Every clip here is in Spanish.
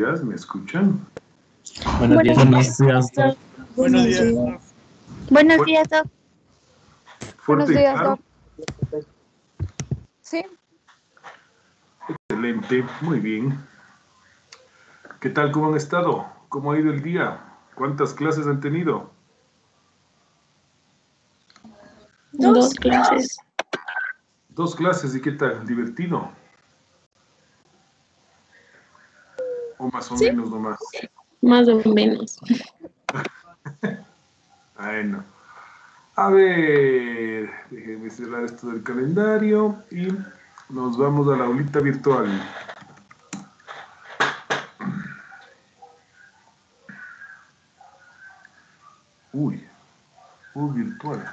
días, ¿me escuchan? Buenos días. Buenos días, Doc. Buenos días. Buenos días, Doc. Fuerte y claro. Sí. Excelente, muy bien. ¿Qué tal, cómo han estado? ¿Cómo ha ido el día? ¿Cuántas clases han tenido? Dos clases. 2 clases, ¿y qué tal? ¿Divertido? ¿O más o menos nomás? Más o menos. Bueno. A ver, déjenme cerrar esto del calendario y nos vamos a la aulita virtual. Uy, virtual.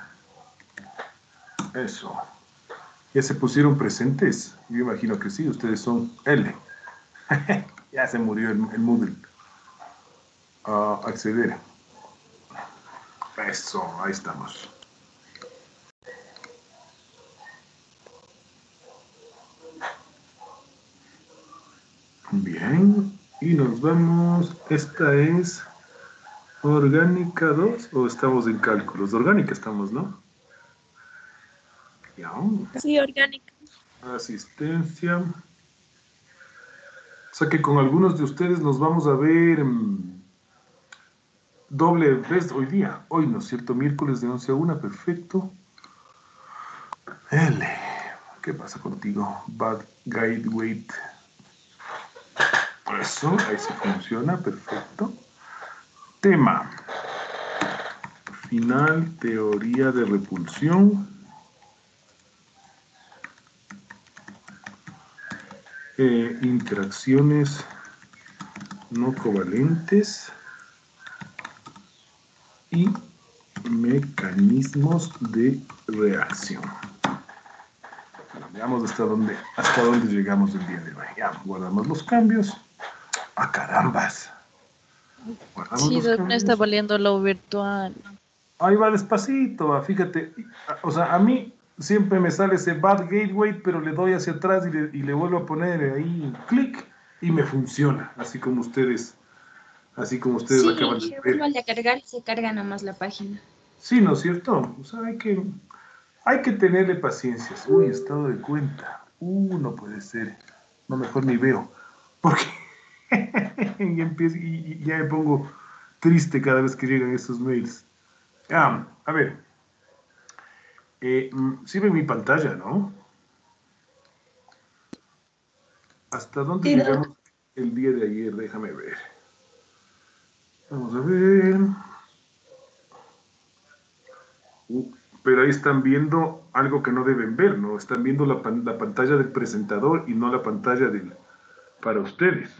Eso. ¿Ya se pusieron presentes? Yo imagino que sí, ustedes son L. Ya se murió el Moodle. Acceder. Eso, ahí estamos. Bien, y nos vamos. Esta es Orgánica 2 o estamos en cálculos. Orgánica estamos, ¿no? Ya. Sí, orgánica. Asistencia. O sea que con algunos de ustedes nos vamos a ver doble vez hoy día. Hoy, ¿no es cierto? Miércoles de 11 a 1, perfecto. L. ¿Qué pasa contigo? Bad Guide Weight. Eso, ahí sí funciona, perfecto. Tema. Final, teoría de repulsión. Interacciones no covalentes y mecanismos de reacción. Bueno, veamos hasta dónde llegamos el día de hoy. Ya, guardamos los cambios. ¡Ah, carambas! Guardamos Sí, los Doc, no cambios. está valiendo lo virtual. Ahí va despacito, fíjate. O sea, a mí siempre me sale ese bad gateway, pero le doy hacia atrás y le vuelvo a poner ahí clic y me funciona, así como ustedes acaban Sí, de ver. vuelve a cargar y se carga nomás la página. Sí, ¿no es cierto? O sea, hay que tenerle paciencia. Uy, estado de cuenta. No puede ser. No, mejor ni veo. Porque y ya me pongo triste cada vez que llegan esos mails. A ver. Sí ve mi pantalla, ¿no? ¿Hasta dónde Sí, llegamos Doc. el día de ayer? Déjame ver. Vamos a ver. Pero ahí están viendo algo que no deben ver, ¿no? Están viendo la pantalla del presentador y no la pantalla para ustedes.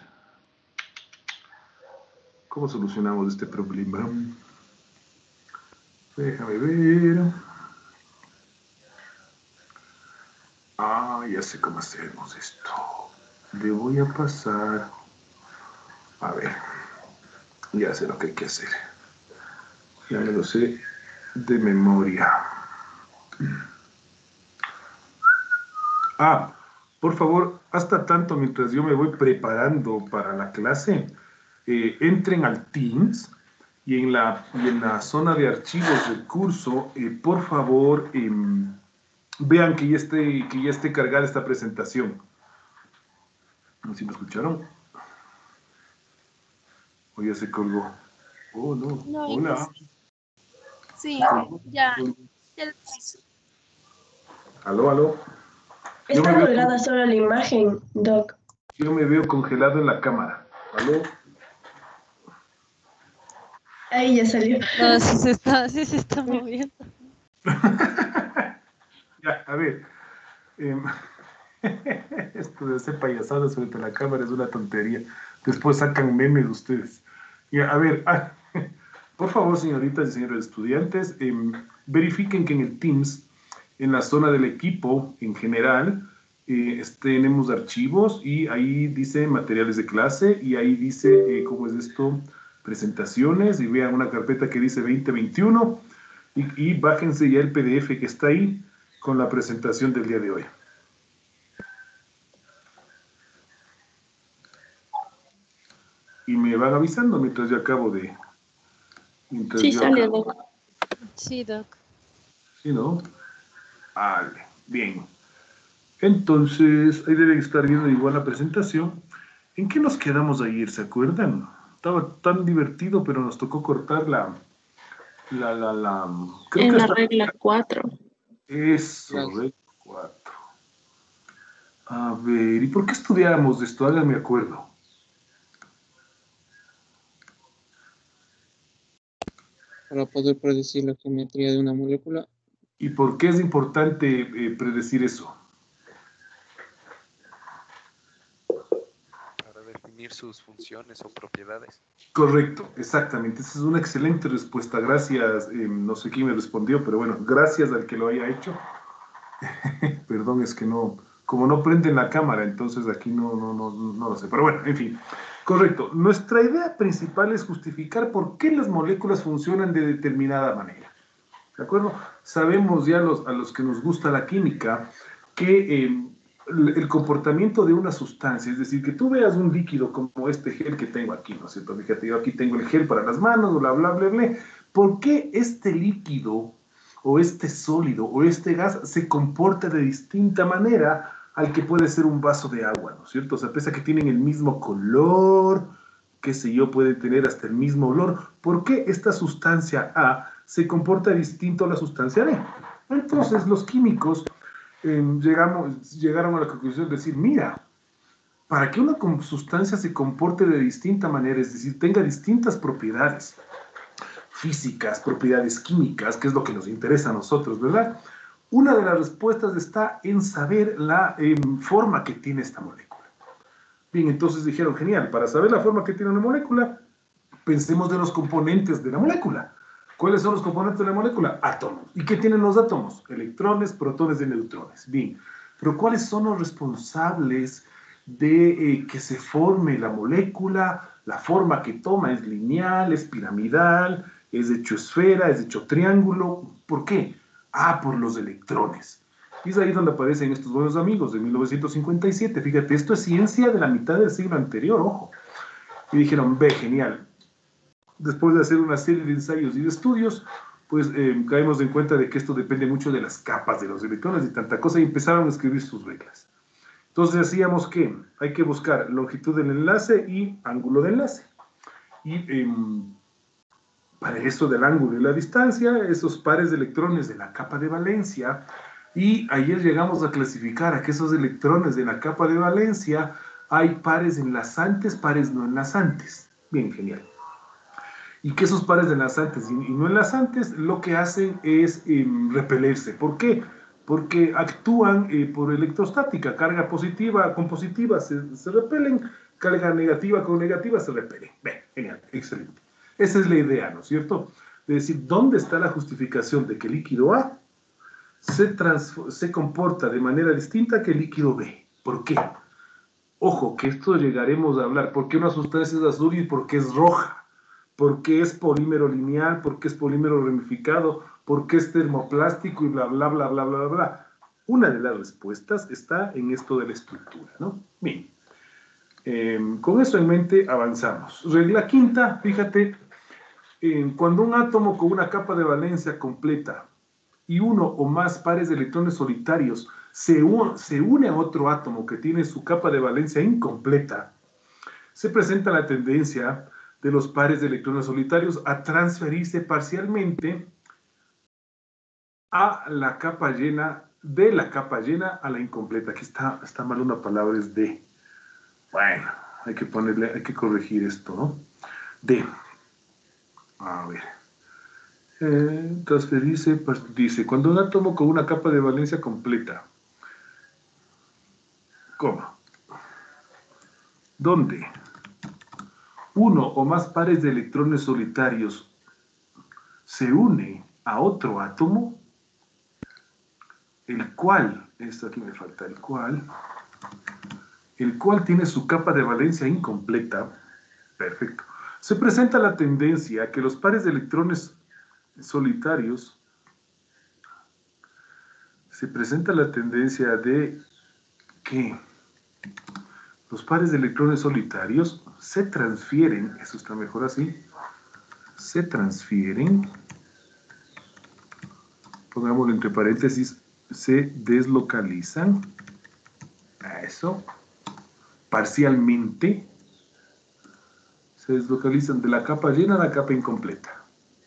¿Cómo solucionamos este problema? Déjame ver. Ya sé cómo hacemos esto. Le voy a pasar. A ver. Ya sé lo que hay que hacer. Ya me lo sé de memoria. Por favor, hasta tanto mientras yo me voy preparando para la clase, entren al Teams y en la zona de archivos del curso, por favor, vean que ya esté cargada esta presentación. No sé si me escucharon. O ya se colgó. Oh, no. No, Hola. sí, ya. Aló, aló. Está colgada solo la imagen, Doc. Yo me veo congelado en la cámara. ¿Aló? Ahí ya salió. No, sí se está moviendo. Ya, a ver. em, Esto de hacer payasadas frente a la cámara es una tontería. Después sacan memes ustedes. Ya, a ver, por favor, señoritas y señores estudiantes, verifiquen que en el Teams, en la zona del equipo en general, tenemos archivos y ahí dice materiales de clase y ahí dice, ¿cómo es esto? Presentaciones y vean una carpeta que dice 2021 y bájense ya el PDF que está ahí con la presentación del día de hoy. Y me van avisando mientras yo acabo de... Mientras Sí, yo sale, acabo. Doc. Sí, Doc. ¿Sí, no? Vale, bien. Entonces, ahí deben estar viendo igual la presentación. ¿En qué nos quedamos ayer? ¿Se acuerdan? Estaba tan divertido, pero nos tocó cortar la... Creo En que la hasta... regla 4. Eso, regla 4. A ver, ¿y por qué estudiábamos esto? Háganme acuerdo. Para poder predecir la geometría de una molécula. ¿Y por qué es importante predecir eso? Para definir sus funciones o propiedades. Correcto, exactamente. Esa es una excelente respuesta. Gracias, no sé quién me respondió, pero bueno, gracias al que lo haya hecho. Perdón, es que no, como no prenden la cámara, entonces aquí no lo sé. Pero bueno, en fin. Correcto. Nuestra idea principal es justificar por qué las moléculas funcionan de determinada manera. ¿De acuerdo? Sabemos ya a los que nos gusta la química que el comportamiento de una sustancia, es decir, que tú veas un líquido como este gel que tengo aquí, ¿no es cierto? Fíjate, yo aquí tengo el gel para las manos, bla, bla, bla, bla. ¿Por qué este líquido o este sólido o este gas se comporta de distinta manera al que puede ser un vaso de agua, ¿no es cierto? O sea, pese a que tienen el mismo color, qué sé yo, pueden tener hasta el mismo olor. ¿Por qué esta sustancia A se comporta distinto a la sustancia B? Entonces los químicos llegaron a la conclusión de decir, mira, para que una sustancia se comporte de distinta manera, es decir, tenga distintas propiedades físicas, propiedades químicas, que es lo que nos interesa a nosotros, ¿verdad? Una de las respuestas está en saber la forma que tiene esta molécula. Bien, entonces dijeron, genial, para saber la forma que tiene una molécula, pensemos de los componentes de la molécula. ¿Cuáles son los componentes de la molécula? Átomos. ¿Y qué tienen los átomos? Electrones, protones y neutrones. Bien, pero ¿cuáles son los responsables de que se forme la molécula? La forma que toma es lineal, es piramidal, es hecho esfera, es hecho triángulo. ¿Por qué? Ah, por los electrones. Y es ahí donde aparecen estos buenos amigos de 1957. Fíjate, esto es ciencia de la mitad del siglo anterior, ojo. Y dijeron, ve, genial. Después de hacer una serie de ensayos y de estudios, pues caemos en cuenta de que esto depende mucho de las capas de los electrones y tanta cosa, y empezaron a escribir sus reglas. Entonces decíamos que hay que buscar longitud del enlace y ángulo de enlace. Y para eso del ángulo y la distancia, esos pares de electrones de la capa de valencia, y ayer llegamos a clasificar a que esos electrones de la capa de valencia hay pares enlazantes, pares no enlazantes. Bien, genial. Y que esos pares de enlazantes y no enlazantes lo que hacen es repelerse. ¿Por qué? Porque actúan por electrostática. Carga positiva con positiva se repelen, carga negativa con negativa se repelen. Bien, genial, excelente. Esa es la idea, ¿no es cierto? De decir, ¿dónde está la justificación de que el líquido A se comporta de manera distinta que el líquido B? ¿Por qué? Ojo, que esto llegaremos a hablar. ¿Por qué una sustancia es azul y por qué es roja? ¿Por qué es polímero lineal? ¿Por qué es polímero ramificado? ¿Por qué es termoplástico? Y bla, bla, bla, bla, bla, bla. Una de las respuestas está en esto de la estructura, ¿no? Bien. Con eso en mente avanzamos. Regla quinta, fíjate, cuando un átomo con una capa de valencia completa y uno o más pares de electrones solitarios se une a otro átomo que tiene su capa de valencia incompleta, se presenta la tendencia de los pares de electrones solitarios a transferirse parcialmente a la capa llena, de la capa llena a la incompleta. Aquí está mal una palabra, es de. Bueno, hay que corregir esto, ¿no? De. A ver. Transferirse, dice, cuando un átomo con una capa de valencia completa, ¿cómo? ¿Dónde? Uno o más pares de electrones solitarios se une a otro átomo, el cual, esto aquí me falta, el cual tiene su capa de valencia incompleta, perfecto, se presenta la tendencia a que los pares de electrones solitarios, se presenta la tendencia de que Los pares de electrones solitarios se transfieren, eso está mejor así, se transfieren, pongámoslo entre paréntesis, se deslocalizan, a eso, parcialmente, se deslocalizan de la capa llena a la capa incompleta.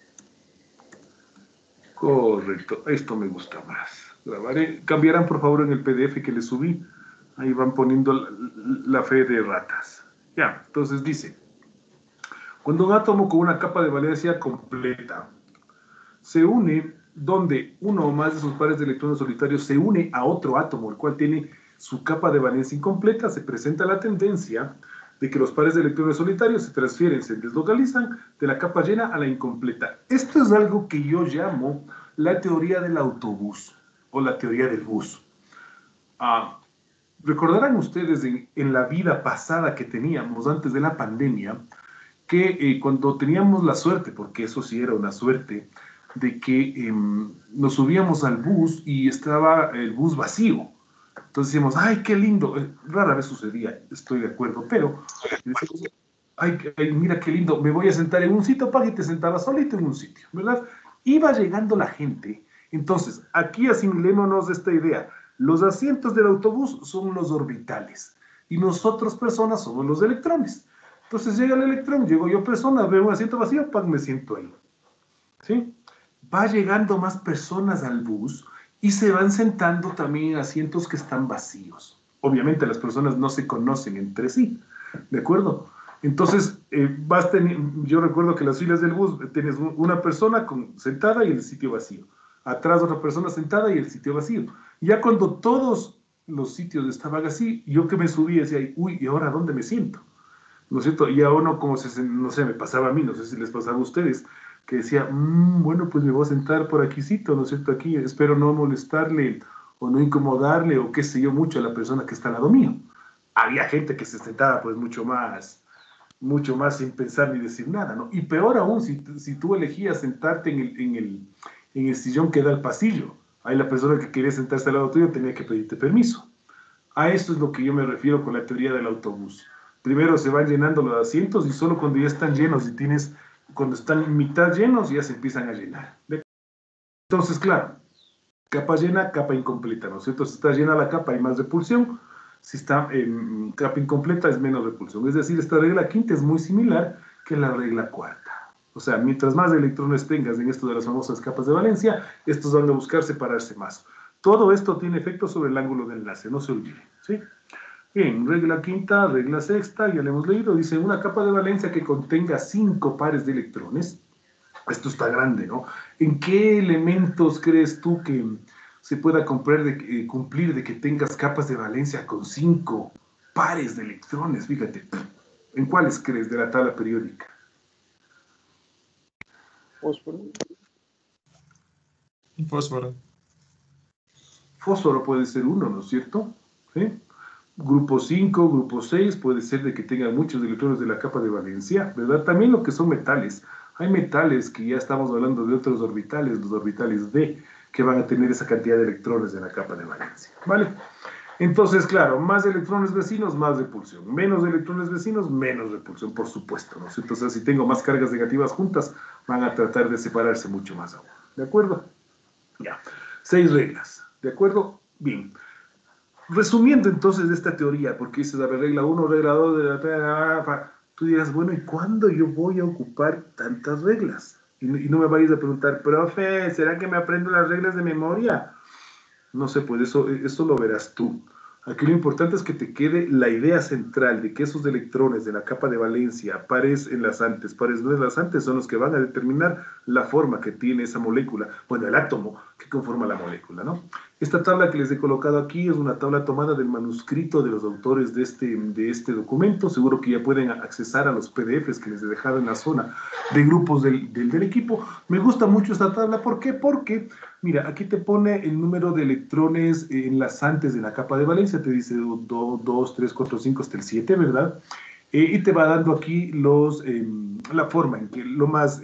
Correcto, esto me gusta más. Grabaré, cambiarán por favor en el PDF que les subí. Ahí van poniendo la fe de ratas. Ya, entonces dice, cuando un átomo con una capa de valencia completa se une, donde uno o más de sus pares de electrones solitarios se une a otro átomo, el cual tiene su capa de valencia incompleta, se presenta la tendencia de que los pares de electrones solitarios se transfieren, se deslocalizan de la capa llena a la incompleta. Esto es algo que yo llamo la teoría del autobús o la teoría del bus. Recordarán ustedes en la vida pasada que teníamos antes de la pandemia, que cuando teníamos la suerte, porque eso sí era una suerte, de que nos subíamos al bus y estaba el bus vacío. Entonces decíamos, ¡ay, qué lindo! Rara vez sucedía, estoy de acuerdo, pero decíamos, ¡ay, mira qué lindo! Me voy a sentar en un sitio, para que te sentabas solito en un sitio, ¿verdad? Iba llegando la gente. Entonces, aquí asimilémonos esta idea. Los asientos del autobús son los orbitales y nosotros personas somos los electrones. Entonces llega el electrón, llego yo persona, veo un asiento vacío, ¡pam!, me siento ahí. ¿Sí? Va llegando más personas al bus y se van sentando también en asientos que están vacíos. Obviamente las personas no se conocen entre sí, ¿de acuerdo? Entonces, yo recuerdo que las filas del bus tienes una persona sentada y el sitio vacío. Atrás otra persona sentada y el sitio vacío. Ya cuando todos los sitios estaban así, yo que me subí decía, uy, ¿y ahora dónde me siento? ¿No es cierto? Y a uno como no sé, me pasaba a mí, no sé si les pasaba a ustedes, que decía, bueno, pues me voy a sentar por aquícito, ¿no es cierto? Aquí espero no molestarle o no incomodarle o qué sé yo mucho a la persona que está al lado mío. Había gente que se sentaba pues mucho más sin pensar ni decir nada, ¿no? Y peor aún, si tú elegías sentarte en el sillón que da al pasillo, ahí la persona que quería sentarse al lado tuyo tenía que pedirte permiso. A esto es lo que yo me refiero con la teoría del autobús. Primero se van llenando los asientos y solo cuando ya están llenos cuando están mitad llenos ya se empiezan a llenar. Entonces, claro, capa llena, capa incompleta, ¿no es cierto? Si está llena la capa hay más repulsión, si está en capa incompleta es menos repulsión. Es decir, esta regla quinta es muy similar que la regla cuarta. O sea, mientras más electrones tengas en esto de las famosas capas de valencia, estos van a buscar separarse más. Todo esto tiene efecto sobre el ángulo de enlace, no se olviden, ¿sí? Bien, regla quinta, regla sexta, ya le hemos leído, dice una capa de valencia que contenga 5 pares de electrones. Esto está grande, ¿no? ¿En qué elementos crees tú que se pueda cumplir de que tengas capas de valencia con 5 pares de electrones? Fíjate, ¿en cuáles crees de la tabla periódica? Fósforo. Fósforo. Fósforo puede ser uno, ¿no es cierto? ¿Sí? Grupo 5, grupo 6, puede ser de que tenga muchos electrones de la capa de valencia, ¿verdad? También lo que son metales. Hay metales que ya estamos hablando de otros orbitales, los orbitales D, que van a tener esa cantidad de electrones de la capa de valencia, ¿vale? Entonces, claro, más electrones vecinos, más repulsión. Menos electrones vecinos, menos repulsión, por supuesto, ¿no? Entonces, si tengo más cargas negativas juntas, van a tratar de separarse mucho más aún, ¿de acuerdo? Ya. 6 reglas, ¿de acuerdo? Bien. Resumiendo entonces esta teoría, porque dices, a ver, regla 1, regla 2, tú dirás, bueno, ¿y cuándo yo voy a ocupar tantas reglas? Y no me vayas a preguntar, profe, ¿será que me aprendo las reglas de memoria? No sé, pues eso lo verás tú. Aquí lo importante es que te quede la idea central de que esos electrones de la capa de valencia, pares enlazantes, pares no enlazantes, son los que van a determinar la forma que tiene esa molécula, bueno, el átomo que conforma la molécula, ¿no? Esta tabla que les he colocado aquí es una tabla tomada del manuscrito de los autores de este documento. Seguro que ya pueden accesar a los PDFs que les he dejado en la zona de grupos del equipo. Me gusta mucho esta tabla. ¿Por qué? Porque, mira, aquí te pone el número de electrones enlazantes de la capa de valencia. Te dice 2, 3, 4, 5 hasta el 7, ¿verdad? Y te va dando aquí la forma en que lo más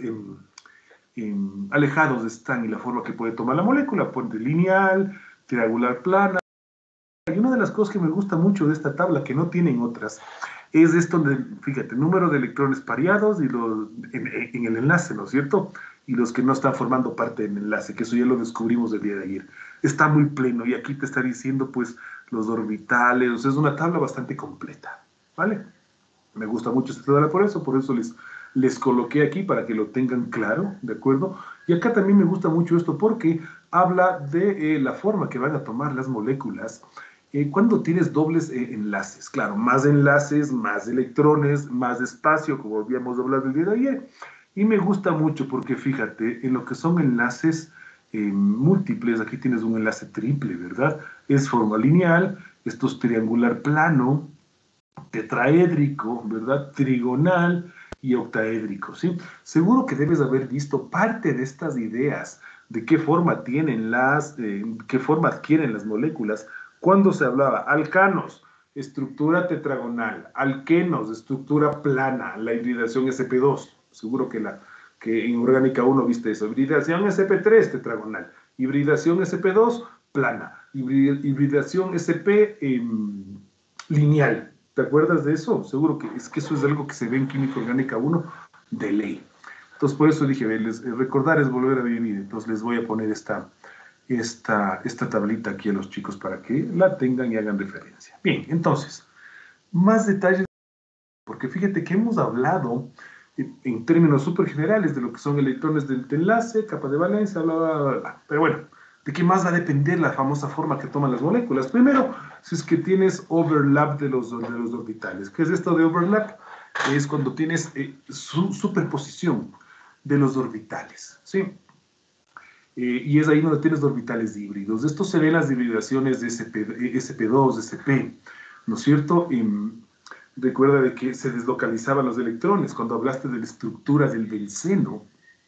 alejados están y la forma que puede tomar la molécula. Puente lineal, triangular plana, Y una de las cosas que me gusta mucho de esta tabla, que no tienen otras, es esto de, fíjate, número de electrones pareados y en el enlace, ¿no es cierto? Y los que no están formando parte del enlace, que eso ya lo descubrimos el día de ayer. Está muy pleno y aquí te está diciendo, pues, los orbitales, o sea, es una tabla bastante completa, ¿vale? Me gusta mucho esta tabla por eso les coloqué aquí para que lo tengan claro, ¿de acuerdo? Y acá también me gusta mucho esto porque habla de la forma que van a tomar las moléculas cuando tienes dobles enlaces. Claro, más enlaces, más electrones, más espacio, como habíamos hablado el día de ayer. Y me gusta mucho porque fíjate, en lo que son enlaces múltiples, aquí tienes un enlace triple, ¿verdad? Es forma lineal, esto es triangular plano, tetraédrico, ¿verdad? Trigonal y octaédrico, ¿sí? Seguro que debes haber visto parte de estas ideas de qué forma tienen qué forma adquieren las moléculas cuando se hablaba alcanos, estructura tetragonal, alquenos, estructura plana, la hibridación sp2, seguro que en orgánica 1 viste eso, hibridación sp3 tetragonal, hibridación sp2 plana, hibridación sp lineal. ¿Te acuerdas de eso? Seguro que eso es algo que se ve en química orgánica 1 de ley. Entonces, por eso dije, recordar es volver a vivir. Entonces, les voy a poner esta tablita aquí a los chicos para que la tengan y hagan referencia. Bien, entonces, más detalles, porque fíjate que hemos hablado en términos súper generales de lo que son electrones de enlace, capa de valencia, bla, bla, bla, bla. Pero bueno, ¿de qué más va a depender la famosa forma que toman las moléculas? Primero, si es que tienes overlap de los orbitales. ¿Qué es esto de overlap? Es cuando tienes superposición de los orbitales, ¿sí? Y es ahí donde tienes orbitales híbridos. Esto se ve en las hibridaciones de sp2, sp, ¿no es cierto? Recuerda de que se deslocalizaban los electrones cuando hablaste de la estructura del benceno,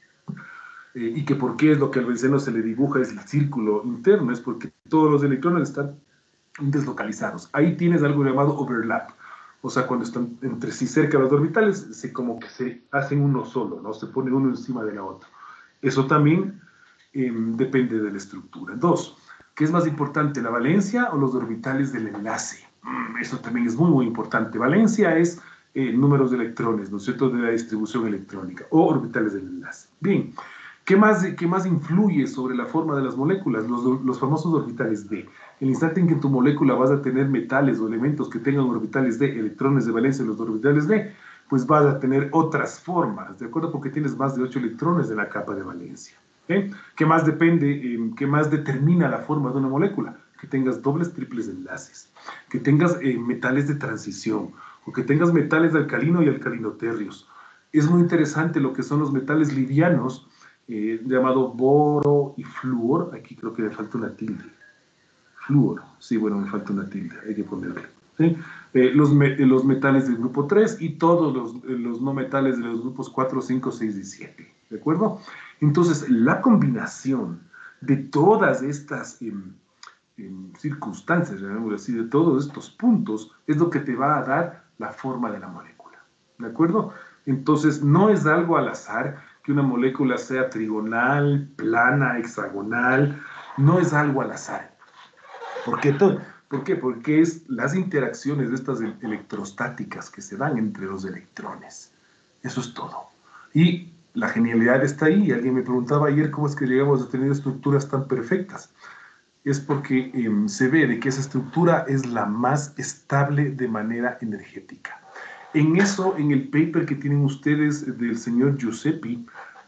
y que por qué es lo que al benceno se le dibuja es el círculo interno, es porque todos los electrones están deslocalizados. Ahí tienes algo llamado overlap, o sea, cuando están entre sí cerca los orbitales, como que se hacen uno solo, ¿no? Se pone uno encima de la otra. Eso también depende de la estructura. Dos, ¿qué es más importante, la valencia o los orbitales del enlace? Eso también es muy, muy importante. Valencia es números de electrones, ¿no es cierto?, de la distribución electrónica, o orbitales del enlace. Bien, ¿qué más influye sobre la forma de las moléculas? Los famosos orbitales D. El instante en que en tu molécula vas a tener metales o elementos que tengan orbitales D, electrones de valencia en los orbitales D, pues vas a tener otras formas, ¿de acuerdo? Porque tienes más de 8 electrones en la capa de valencia. ¿Qué más qué más determina la forma de una molécula? Que tengas dobles, triples enlaces, que tengas metales de transición, o que tengas metales de alcalino y alcalinoterrios. Es muy interesante lo que son los metales livianos, llamado boro y flúor. Aquí creo que me falta una tilde. Flúor, sí, bueno, me falta una tilde, hay que ponerle. ¿Sí? Los metales del grupo 3 y todos los no metales de los grupos 4, 5, 6 y 7. ¿De acuerdo? Entonces, la combinación de todas estas circunstancias, llamémoslo así, de todos estos puntos, es lo que te va a dar la forma de la molécula. ¿De acuerdo? Entonces, no es algo al azar que una molécula sea trigonal, plana, hexagonal, no es algo al azar. ¿Por qué? Porque es las interacciones de estas electrostáticas que se dan entre los electrones. Eso es todo. Y la genialidad está ahí. Alguien me preguntaba ayer cómo es que llegamos a tener estructuras tan perfectas. Es porque se ve de que esa estructura es la más estable de manera energética. En eso, en el paper que tienen ustedes del señor Giuseppe,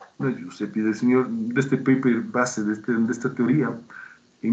de este paper base de esta teoría, de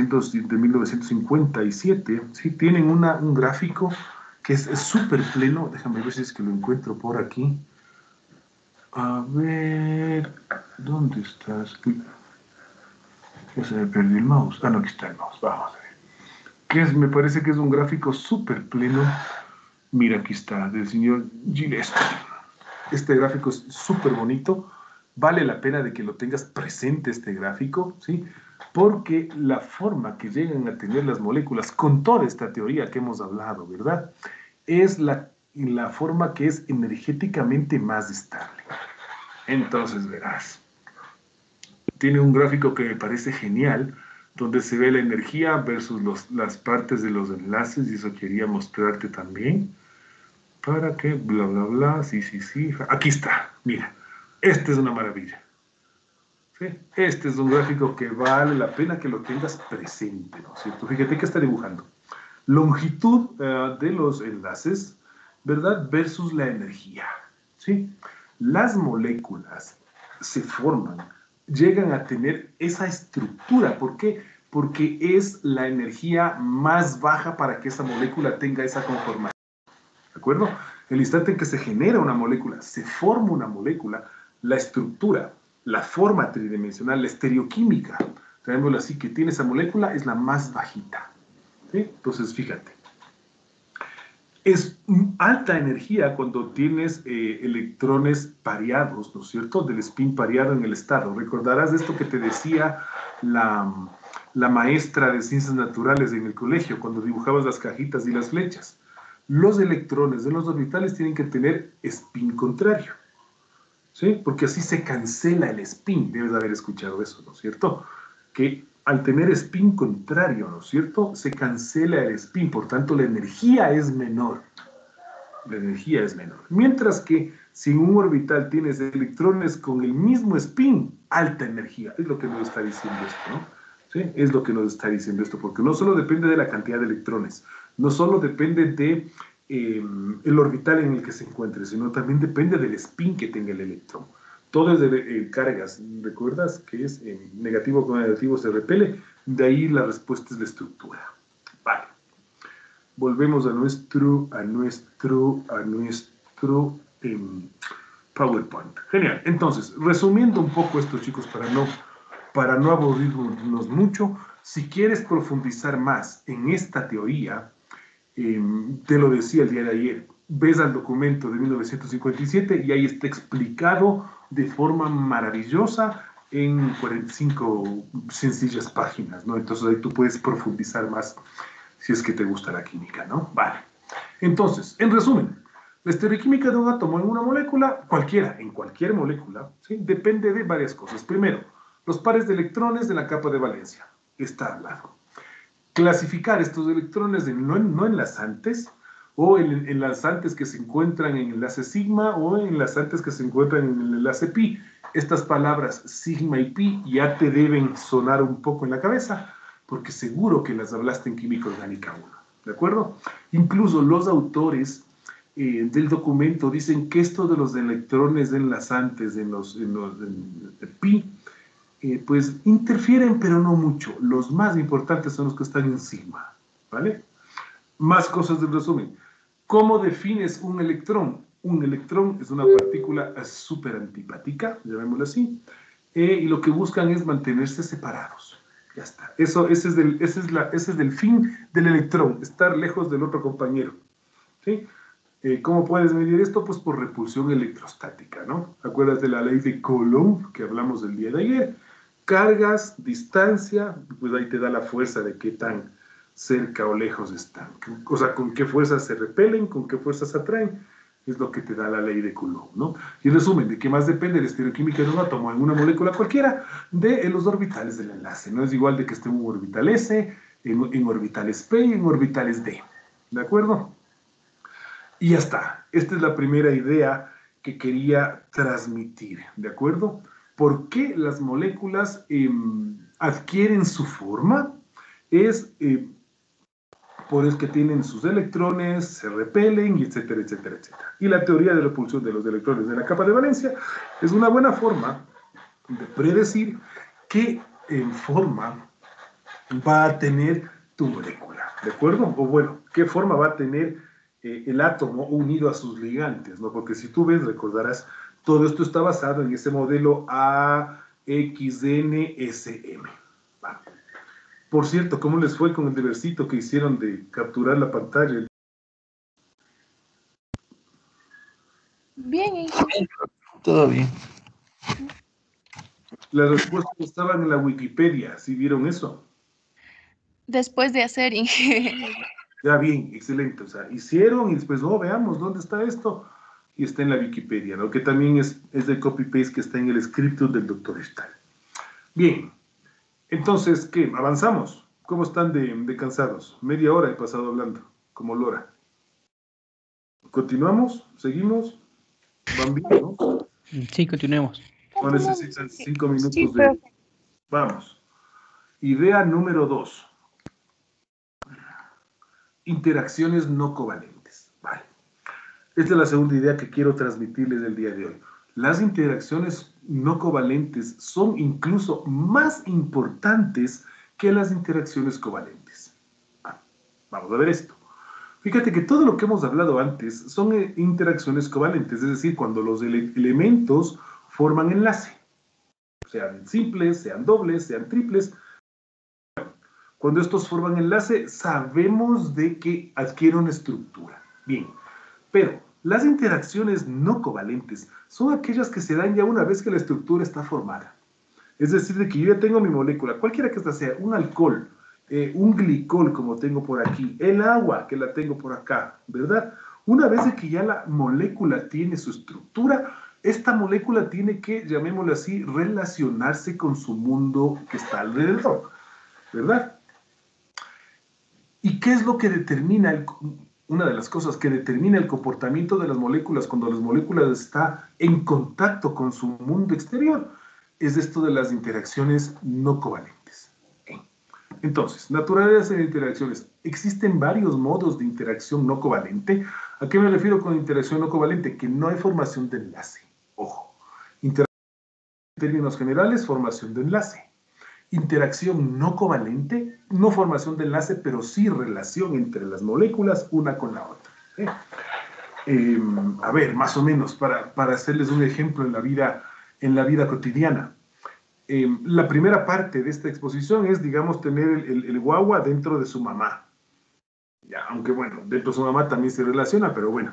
1957, ¿sí? Tienen un gráfico que es súper pleno. Déjame ver si es que lo encuentro por aquí. A ver, ¿dónde estás? Ya se me perdió el mouse. Ah, no, aquí está el mouse. Vamos a ver. Me parece que es un gráfico súper pleno. Mira, aquí está, del señor Gillespie. Este gráfico es súper bonito. Vale la pena de que lo tengas presente este gráfico, ¿sí? Porque la forma que llegan a tener las moléculas con toda esta teoría que hemos hablado, ¿verdad? Es la forma que es energéticamente más estable. Entonces, verás, tiene un gráfico que me parece genial, donde se ve la energía versus las partes de los enlaces, y eso quería mostrarte también, para que bla, bla, bla, sí, sí, sí, aquí está, mira, esta es una maravilla. ¿Sí? Este es un gráfico que vale la pena que lo tengas presente, ¿no es cierto? Fíjate que está dibujando. Longitud de los enlaces, ¿verdad? Versus la energía, ¿sí? Las moléculas se forman, llegan a tener esa estructura. ¿Por qué? Porque es la energía más baja para que esa molécula tenga esa conformación. ¿De acuerdo? El instante en que se genera una molécula, se forma una molécula, la estructura, la forma tridimensional, la estereoquímica, llamémoslo así, que tiene esa molécula es la más bajita. ¿Sí? Entonces, fíjate. Es alta energía cuando tienes electrones pareados, ¿no es cierto? Del spin pareado en el estado. Recordarás de esto que te decía la maestra de ciencias naturales en el colegio, cuando dibujabas las cajitas y las flechas. Los electrones de los orbitales tienen que tener spin contrario, ¿sí? Porque así se cancela el spin. Debes haber escuchado eso, ¿no es cierto? Que al tener spin contrario, ¿no es cierto? Se cancela el spin, por tanto la energía es menor. La energía es menor. Mientras que si en un orbital tienes electrones con el mismo spin, alta energía. Es lo que nos está diciendo esto, ¿no? ¿Sí? Es lo que nos está diciendo esto, porque no solo depende de la cantidad de electrones, no solo depende de el orbital en el que se encuentre, sino también depende del spin que tenga el electrón. Todo es de cargas, ¿recuerdas? Que es negativo con negativo se repele, de ahí la respuesta es la estructura. Vale. Volvemos a nuestro PowerPoint. Genial. Entonces, resumiendo un poco esto, chicos, para no aburrirnos mucho, si quieres profundizar más en esta teoría, te lo decía el día de ayer, ves al documento de 1957 y ahí está explicado de forma maravillosa en 45 sencillas páginas, ¿no? Entonces ahí tú puedes profundizar más si es que te gusta la química, ¿no? Vale. Entonces, en resumen, la estereoquímica de un átomo en una molécula, cualquiera, en cualquier molécula, ¿sí? Depende de varias cosas. Primero, los pares de electrones de la capa de valencia. Está hablado. Clasificar estos electrones en no enlazantes, o en enlazantes que se encuentran en enlace sigma, o en enlazantes que se encuentran en el enlace pi. Estas palabras sigma y pi ya te deben sonar un poco en la cabeza, porque seguro que las hablaste en química orgánica 1, ¿de acuerdo? Incluso los autores del documento dicen que esto de los electrones enlazantes en pi, pues interfieren, pero no mucho. Los más importantes son los que están en sigma, ¿vale? Más cosas del resumen. ¿Cómo defines un electrón? Un electrón es una partícula súper antipática, llamémoslo así, y lo que buscan es mantenerse separados. Ya está. Ese es del fin del electrón, estar lejos del otro compañero. ¿Sí? ¿Cómo puedes medir esto? Pues por repulsión electrostática, ¿no? ¿Acuerdas de la ley de Coulomb que hablamos el día de ayer? Cargas, distancia, pues ahí te da la fuerza de qué tan cerca o lejos están. O sea, con qué fuerzas se repelen, con qué fuerzas se atraen, es lo que te da la ley de Coulomb, ¿no? Y en resumen, ¿de qué más depende la estereoquímica de un átomo en una molécula cualquiera? De los orbitales del enlace. No es igual de que esté en un orbital S, en orbitales P y en orbitales D. ¿De acuerdo? Y ya está. Esta es la primera idea que quería transmitir. ¿De acuerdo? ¿Por qué las moléculas adquieren su forma? Es por eso que tienen sus electrones, se repelen, y etcétera, etcétera, etcétera. Y la teoría de repulsión de los electrones de la capa de valencia es una buena forma de predecir qué forma va a tener tu molécula, ¿de acuerdo? O bueno, qué forma va a tener el átomo unido a sus ligantes, ¿no? Porque si tú ves, recordarás, todo esto está basado en ese modelo AXNSM. ¿Va? Por cierto, ¿cómo les fue con el debercito que hicieron de capturar la pantalla? Bien, Todo bien. Las respuestas estaban en la Wikipedia, ¿sí vieron eso? Después de hacer Ya bien, excelente. O sea, hicieron y después, veamos, ¿dónde está esto? Y está en la Wikipedia, ¿no? Que también es el copy-paste que está en el script del doctor Stahl. Bien, Entonces, ¿qué? ¿Avanzamos? ¿Cómo están de cansados? Media hora he pasado hablando, como lora. ¿Continuamos? ¿Seguimos? ¿Van bien, no? Sí, continuemos. No necesitan 5 minutos Sí, de... Vamos. Idea número 2. Interacciones no covalentes. Vale. Esta es la segunda idea que quiero transmitirles el día de hoy. Las interacciones no covalentes son incluso más importantes que las interacciones covalentes. Vamos a ver esto. Fíjate que todo lo que hemos hablado antes son interacciones covalentes, es decir, cuando los elementos forman enlace, sean simples, sean dobles, sean triples. Cuando estos forman enlace, sabemos de que adquiere una estructura. Bien, pero las interacciones no covalentes son aquellas que se dan ya una vez que la estructura está formada. Es decir, de que yo ya tengo mi molécula, cualquiera que esta sea, un alcohol, un glicol como tengo por aquí, el agua que la tengo por acá, ¿verdad? Una vez de que ya la molécula tiene su estructura, esta molécula tiene que, llamémoslo así, relacionarse con su mundo que está alrededor, ¿verdad? ¿Y qué es lo que determina, una de las cosas que determina el comportamiento de las moléculas cuando las moléculas están en contacto con su mundo exterior? Es esto de las interacciones no covalentes. Entonces, naturaleza de interacciones. Existen varios modos de interacción no covalente. ¿A qué me refiero con interacción no covalente? Que no hay formación de enlace. Ojo. Interacción en términos generales, formación de enlace. Interacción no covalente, no formación de enlace, pero sí relación entre las moléculas una con la otra. A ver, más o menos, para hacerles un ejemplo en la vida cotidiana. La primera parte de esta exposición es, digamos, tener el guagua dentro de su mamá. Ya, aunque bueno, dentro de su mamá también se relaciona, pero bueno.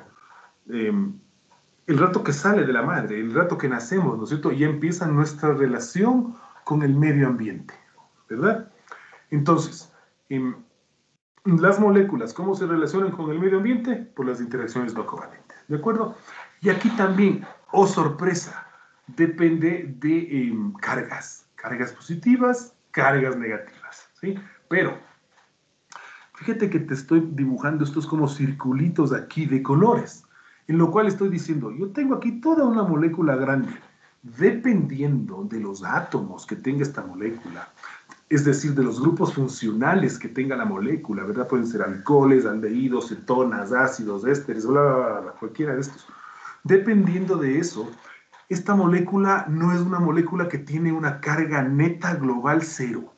El rato que sale de la madre, el rato que nacemos, ¿no es cierto? Ya empieza nuestra relación con el medio ambiente, ¿verdad? Entonces, las moléculas, ¿cómo se relacionan con el medio ambiente? Por las interacciones no covalentes, ¿de acuerdo? Y aquí también, oh sorpresa, depende de cargas positivas, cargas negativas, ¿sí? Pero, fíjate que te estoy dibujando estos como circulitos aquí de colores, en lo cual estoy diciendo, yo tengo aquí toda una molécula grande, dependiendo de los átomos que tenga esta molécula, es decir, de los grupos funcionales que tenga la molécula, ¿verdad? Pueden ser alcoholes, aldehídos, cetonas, ácidos, ésteres, bla, bla, bla, cualquiera de estos. Dependiendo de eso, esta molécula no es una molécula que tiene una carga neta global cero,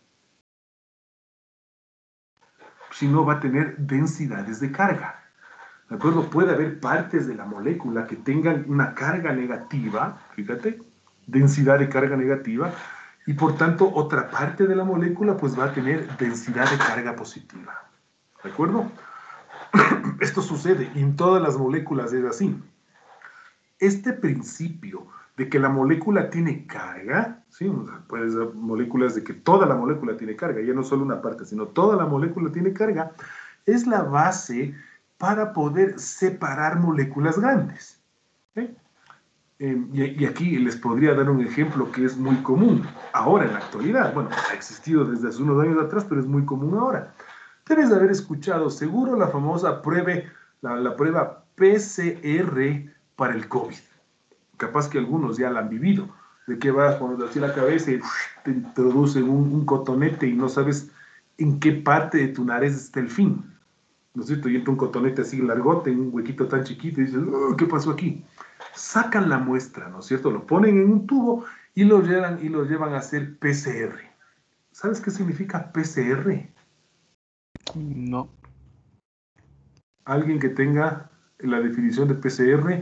sino va a tener densidades de carga. ¿De acuerdo? Puede haber partes de la molécula que tengan una carga negativa, fíjate, densidad de carga negativa, y por tanto otra parte de la molécula pues va a tener densidad de carga positiva. ¿De acuerdo? Esto sucede y en todas las moléculas es así. Este principio de que la molécula tiene carga, ¿sí? Puede ser moléculas de que toda la molécula tiene carga, ya no solo una parte, sino toda la molécula tiene carga, es la base para poder separar moléculas grandes. ¿Sí? Y aquí les podría dar un ejemplo que es muy común ahora en la actualidad. Bueno, ha existido desde hace unos años atrás, pero es muy común ahora. Debes de haber escuchado seguro la famosa la prueba PCR para el COVID. Capaz que algunos ya la han vivido. De que vas cuando te así la cabeza y te introducen un cotonete y no sabes en qué parte de tu nariz está el fin. ¿No es cierto? Y entra un cotonete así largote en un huequito tan chiquito y dices, oh, ¿qué pasó aquí? Sacan la muestra, ¿no es cierto? Lo ponen en un tubo y lo llevan a hacer PCR. ¿Sabes qué significa PCR? No. ¿Alguien que tenga la definición de PCR?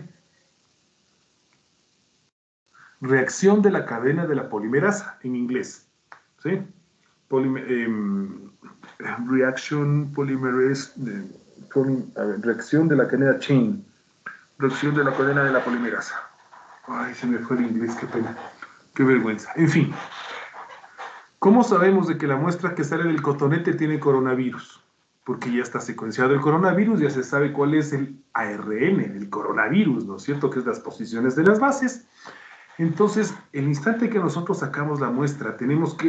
Reacción de la cadena de la polimerasa, en inglés. ¿Sí? Reaction polymerase, reacción de la cadena chain. Reacción de la cadena de la polimerasa. Ay, se me fue el inglés, qué pena. Qué vergüenza. En fin. ¿Cómo sabemos de que la muestra que sale del cotonete tiene coronavirus? Porque ya está secuenciado el coronavirus, ya se sabe cuál es el ARN del coronavirus, ¿no es cierto? Que es las posiciones de las bases. Entonces, el instante que nosotros sacamos la muestra, tenemos que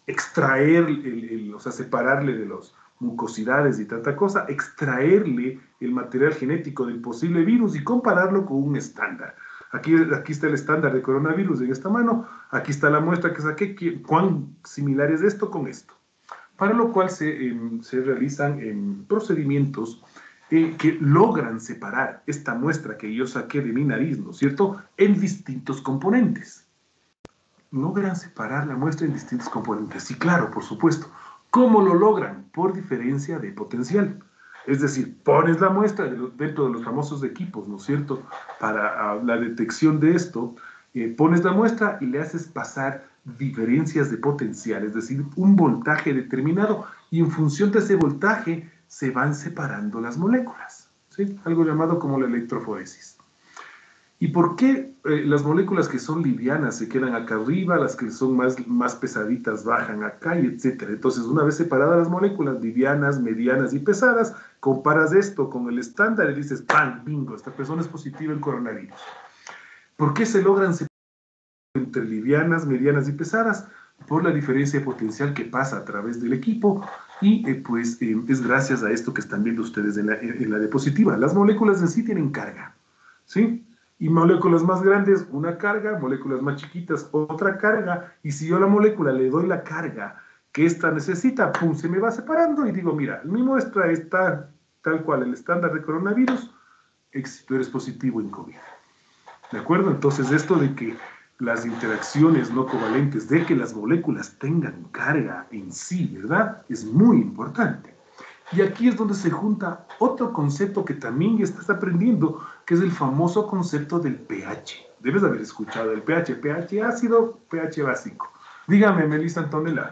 extraer, o sea, separarle de las mucosidades y tanta cosa, extraerle el material genético del posible virus y compararlo con un estándar. Aquí está el estándar de coronavirus en esta mano, aquí está la muestra que saqué, cuán similar es esto con esto. Para lo cual se realizan procedimientos que logran separar esta muestra que yo saqué de mi nariz, ¿no es cierto?, en distintos componentes. Logran separar la muestra en distintos componentes. Sí, claro, por supuesto. ¿Cómo lo logran? Por diferencia de potencial. Es decir, pones la muestra dentro de los famosos equipos, ¿no es cierto?, para la detección de esto, pones la muestra y le haces pasar diferencias de potencial, es decir, un voltaje determinado, y en función de ese voltaje se van separando las moléculas, ¿sí? Algo llamado como la electroforesis. ¿Y por qué las moléculas que son livianas se quedan acá arriba, las que son más pesaditas bajan acá, y etcétera? Entonces, una vez separadas las moléculas livianas, medianas y pesadas, comparas esto con el estándar y dices, ¡pam! Bingo, esta persona es positiva en coronavirus. ¿Por qué se logran separar entre livianas, medianas y pesadas? Por la diferencia de potencial que pasa a través del equipo, y es gracias a esto que están viendo ustedes en la diapositiva. Las moléculas en sí tienen carga, ¿sí? Y moléculas más grandes, una carga, moléculas más chiquitas, otra carga, y si yo a la molécula le doy la carga que ésta necesita, pum, se me va separando y digo, mira, mi muestra está tal cual, el estándar de coronavirus, tú eres positivo en COVID. ¿De acuerdo? Entonces, esto de que las interacciones no covalentes, de que las moléculas tengan carga en sí, ¿verdad?, es muy importante. Y aquí es donde se junta otro concepto que también estás aprendiendo, que es el famoso concepto del pH. Debes haber escuchado el pH, pH ácido, pH básico. Dígame, Melissa Antonella.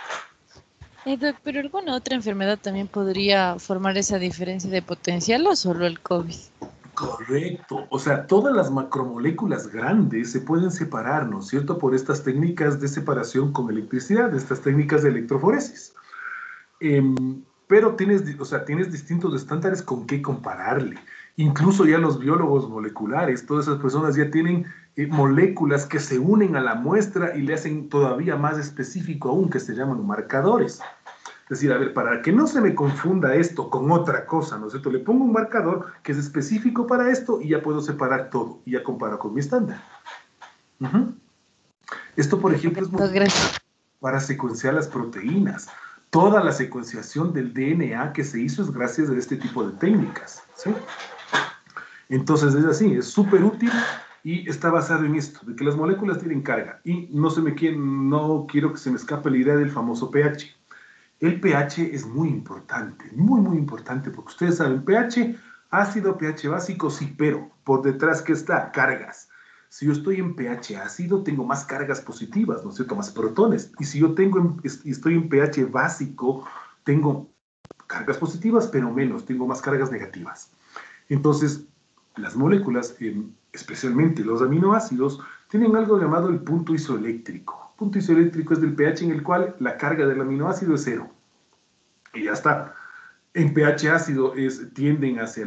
Doc, ¿pero alguna otra enfermedad también podría formar esa diferencia de potencial o solo el COVID? Correcto. O sea, todas las macromoléculas grandes se pueden separar, ¿no es cierto?, por estas técnicas de separación con electricidad, estas técnicas de electroforesis. Pero tienes distintos estándares con qué compararle. Incluso ya los biólogos moleculares, todas esas personas ya tienen moléculas que se unen a la muestra y le hacen todavía más específico aún, que se llaman marcadores. Es decir, a ver, para que no se me confunda esto con otra cosa, ¿no es cierto?, le pongo un marcador que es específico para esto y ya puedo separar todo y ya comparo con mi estándar. Esto, por ejemplo, es muy para secuenciar las proteínas. Toda la secuenciación del DNA que se hizo es gracias a este tipo de técnicas, ¿sí? Entonces es así, es súper útil y está basado en esto, de que las moléculas tienen carga. Y no quiero que se me escape la idea del famoso pH. El pH es muy importante, muy importante, porque ustedes saben, pH ácido, pH básico, sí, pero por detrás, ¿qué está? Cargas. Si yo estoy en pH ácido, tengo más cargas positivas, ¿no es cierto?, más protones. Y si yo estoy en pH básico, tengo cargas positivas, pero menos, tengo más cargas negativas. Entonces, las moléculas, especialmente los aminoácidos, tienen algo llamado el punto isoeléctrico. El punto isoeléctrico es del pH en el cual la carga del aminoácido es 0. Y ya está. En pH ácido tienden hacia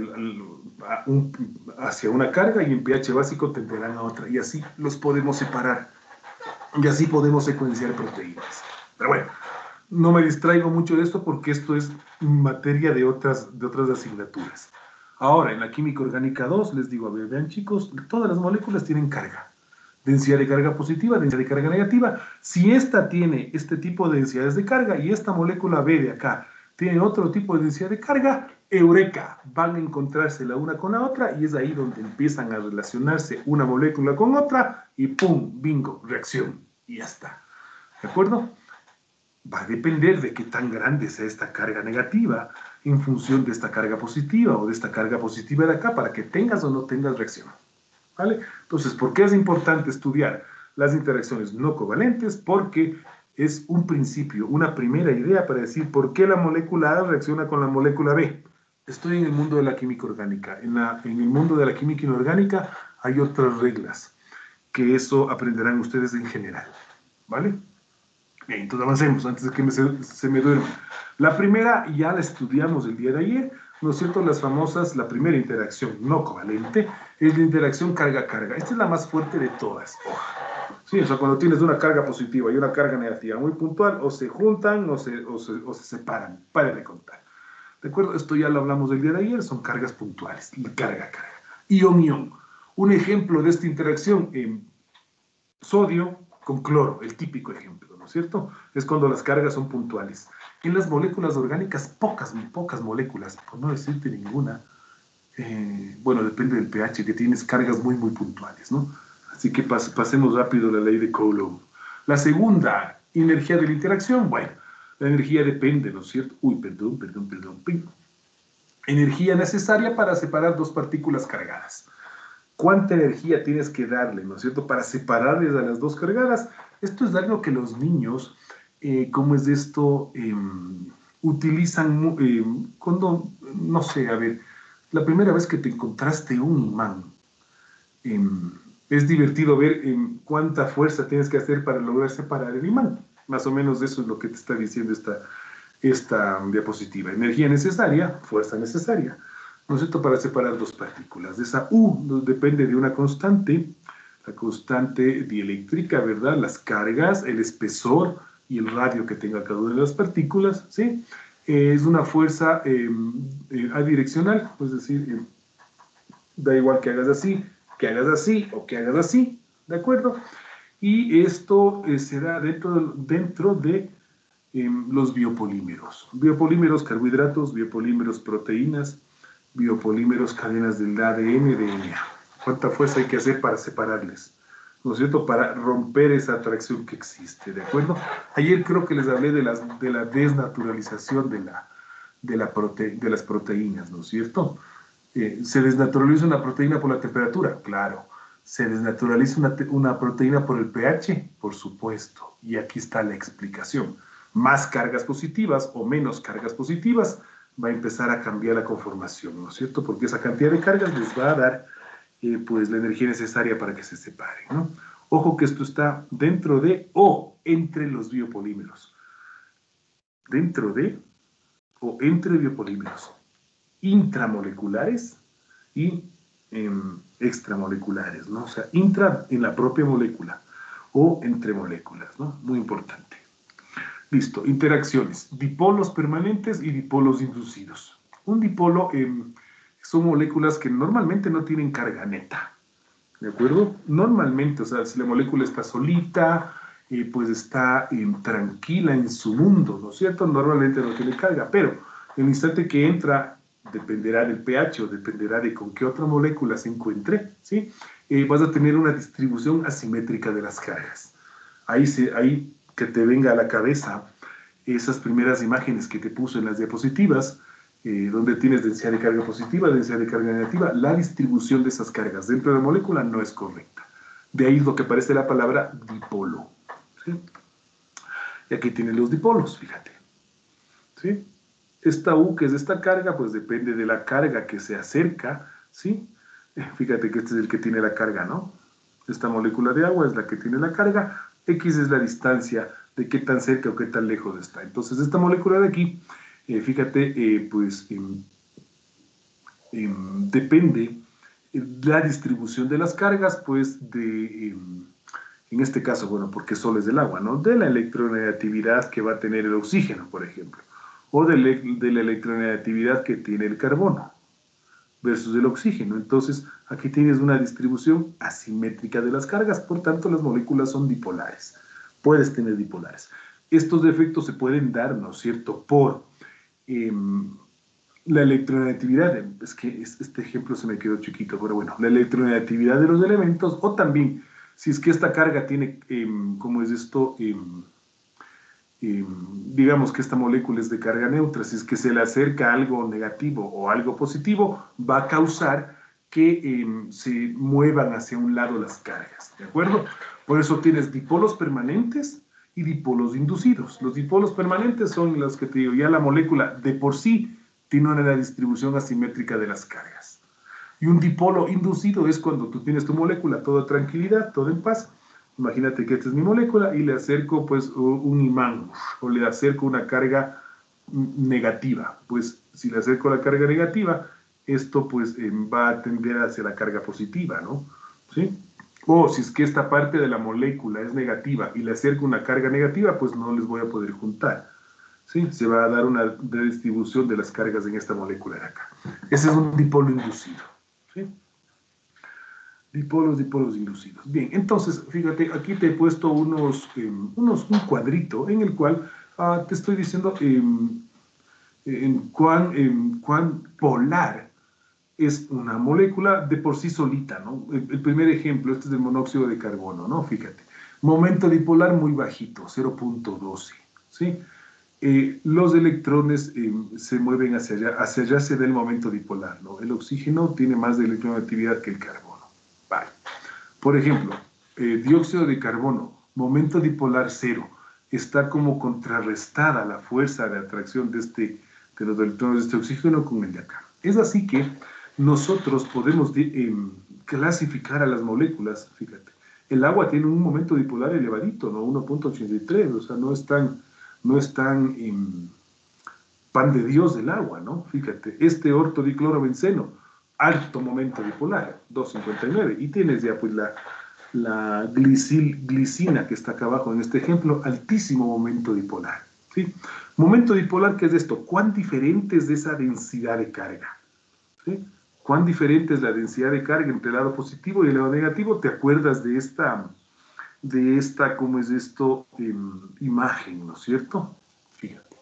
una carga y en pH básico tenderán a otra. Y así los podemos separar. Y así podemos secuenciar proteínas. Pero bueno, no me distraigo mucho de esto porque esto es materia de otras asignaturas. Ahora, en la química orgánica 2, les digo, a ver, vean chicos, todas las moléculas tienen carga. Densidad de carga positiva, densidad de carga negativa. Si esta tiene este tipo de densidades de carga y esta molécula B de acá tiene otro tipo de densidad de carga, ¡eureka! Van a encontrarse la una con la otra y es ahí donde empiezan a relacionarse una molécula con otra y ¡pum! Bingo, reacción. Y ya está. ¿De acuerdo? Va a depender de qué tan grande sea esta carga negativa en función de esta carga positiva o de esta carga positiva de acá para que tengas o no tengas reacción. ¿Vale? Entonces, ¿por qué es importante estudiar las interacciones no covalentes? Porque es un principio, una primera idea para decir por qué la molécula A reacciona con la molécula B. Estoy en el mundo de la química orgánica. En el mundo de la química inorgánica hay otras reglas, que eso aprenderán ustedes en general. ¿Vale? Bien, entonces avancemos antes de que se me duerma. La primera ya la estudiamos el día de ayer, ¿no es cierto? La primera interacción no covalente es la interacción carga-carga. Esta es la más fuerte de todas. ¿Sí? Sí, o sea, cuando tienes una carga positiva y una carga negativa muy puntual, o se juntan o se separan. Pare de contar. ¿De acuerdo? Esto ya lo hablamos el día de ayer, son cargas puntuales. Carga, carga. Ion-ion. Un ejemplo de esta interacción, sodio con cloro, el típico ejemplo, ¿no es cierto? Es cuando las cargas son puntuales. En las moléculas orgánicas, pocas moléculas, por no decirte ninguna, bueno, depende del pH, que tienes cargas muy, muy puntuales, ¿no? Así que pasemos rápido la ley de Coulomb. La segunda, energía de la interacción, bueno, la energía depende, ¿no es cierto? Uy, perdón. Energía necesaria para separar dos partículas cargadas. ¿Cuánta energía tienes que darle, ¿no es cierto?, para separarles a las dos cargadas? Esto es algo que los niños, ¿cómo es esto? Utilizan cuando, no sé, a ver, la primera vez que te encontraste un imán, es divertido ver cuánta fuerza tienes que hacer para lograr separar el imán. Más o menos eso es lo que te está diciendo esta diapositiva. Energía necesaria, fuerza necesaria, ¿no es cierto?, para separar dos partículas. Esa U depende de una constante, la constante dieléctrica, ¿verdad? Las cargas, el espesor y el radio que tenga cada una de las partículas, ¿sí? Es una fuerza adireccional, es decir, da igual que hagas así o que hagas así, ¿de acuerdo? Y esto se da dentro de los biopolímeros. Biopolímeros, carbohidratos, biopolímeros, proteínas, biopolímeros, cadenas del ADN, DNA. ¿Cuánta fuerza hay que hacer para separarles? ¿No es cierto? Para romper esa atracción que existe, ¿de acuerdo? Ayer creo que les hablé de la desnaturalización de las proteínas, ¿no es cierto? ¿Se desnaturaliza una proteína por la temperatura? Claro. ¿Se desnaturaliza una proteína por el pH? Por supuesto. Y aquí está la explicación. Más cargas positivas o menos cargas positivas va a empezar a cambiar la conformación, ¿no es cierto? Porque esa cantidad de cargas les va a dar pues la energía necesaria para que se separen, ¿no? Ojo que esto está dentro de o entre los biopolímeros. Dentro de o entre biopolímeros intramoleculares y extramoleculares, ¿no? O sea, intra en la propia molécula o entre moléculas, ¿no? Muy importante. Listo, interacciones, dipolos permanentes y dipolos inducidos. Un dipolo son moléculas que normalmente no tienen carga neta, ¿de acuerdo? Normalmente, o sea, si la molécula está solita, pues está tranquila en su mundo, ¿no es cierto? Normalmente no tiene carga, pero en el instante que entra, dependerá del pH o dependerá de con qué otra molécula se encuentre, ¿sí? Vas a tener una distribución asimétrica de las cargas. Ahí que te venga a la cabeza esas primeras imágenes que te puso en las diapositivas, donde tienes densidad de carga positiva, densidad de carga negativa, la distribución de esas cargas dentro de la molécula no es correcta. De ahí lo que aparece la palabra dipolo, ¿sí? Y aquí tienes los dipolos, fíjate, ¿sí? Esta U, que es esta carga, pues depende de la carga que se acerca, ¿sí? Fíjate que este es el que tiene la carga, ¿no? Esta molécula de agua es la que tiene la carga, X es la distancia de qué tan cerca o qué tan lejos está. Entonces, esta molécula de aquí, fíjate, pues depende la distribución de las cargas, pues en este caso, bueno, porque solo es del agua, ¿no? De la electronegatividad que va a tener el oxígeno, por ejemplo, o de la electronegatividad que tiene el carbono versus el oxígeno. Entonces, aquí tienes una distribución asimétrica de las cargas, por tanto, las moléculas son dipolares. Puedes tener dipolares. Estos defectos se pueden dar, ¿no es cierto?, por la electronegatividad, es que este ejemplo se me quedó chiquito, pero bueno, la electronegatividad de los elementos, o también, si es que esta carga tiene, ¿cómo es esto?, digamos que esta molécula es de carga neutra, si es que se le acerca algo negativo o algo positivo, va a causar que se muevan hacia un lado las cargas, ¿de acuerdo? Por eso tienes dipolos permanentes y dipolos inducidos. Los dipolos permanentes son los que te digo, ya la molécula de por sí tiene una distribución asimétrica de las cargas. Y un dipolo inducido es cuando tú tienes tu molécula toda tranquilidad, todo en paz. Imagínate que esta es mi molécula y le acerco pues un imán o le acerco una carga negativa. Pues si le acerco la carga negativa, esto pues va a tender hacia la carga positiva, ¿no? ¿Sí? O si es que esta parte de la molécula es negativa y le acerco una carga negativa, pues no les voy a poder juntar. ¿Sí? Se va a dar una redistribución de las cargas en esta molécula de acá. Ese es un dipolo inducido. ¿Sí? Dipolos inducidos. Bien, entonces, fíjate, aquí te he puesto un cuadrito en el cual te estoy diciendo cuán polar es una molécula de por sí solita, ¿no? El primer ejemplo, este es del monóxido de carbono, ¿no? Fíjate, momento dipolar muy bajito, 0.12, ¿sí? Los electrones se mueven hacia allá se da el momento dipolar, ¿no? El oxígeno tiene más de electronegatividad que el carbono. Vale. Por ejemplo, dióxido de carbono, momento dipolar 0, está como contrarrestada la fuerza de atracción de los electrones de este oxígeno con el de acá. Es así que nosotros podemos clasificar a las moléculas, fíjate. El agua tiene un momento dipolar elevadito, ¿no? 1.83, o sea, no es tan pan de Dios del agua, ¿no? Fíjate, este ortodiclorobenceno, alto momento dipolar, 2.59, y tienes ya pues la glicina que está acá abajo en este ejemplo, altísimo momento dipolar, ¿sí? Momento dipolar, ¿qué es esto? ¿Cuán diferente es de esa densidad de carga? ¿Sí? ¿Cuán diferente es la densidad de carga entre el lado positivo y el lado negativo? ¿Te acuerdas de esta ¿cómo es esto? Imagen, ¿no es cierto? Fíjate.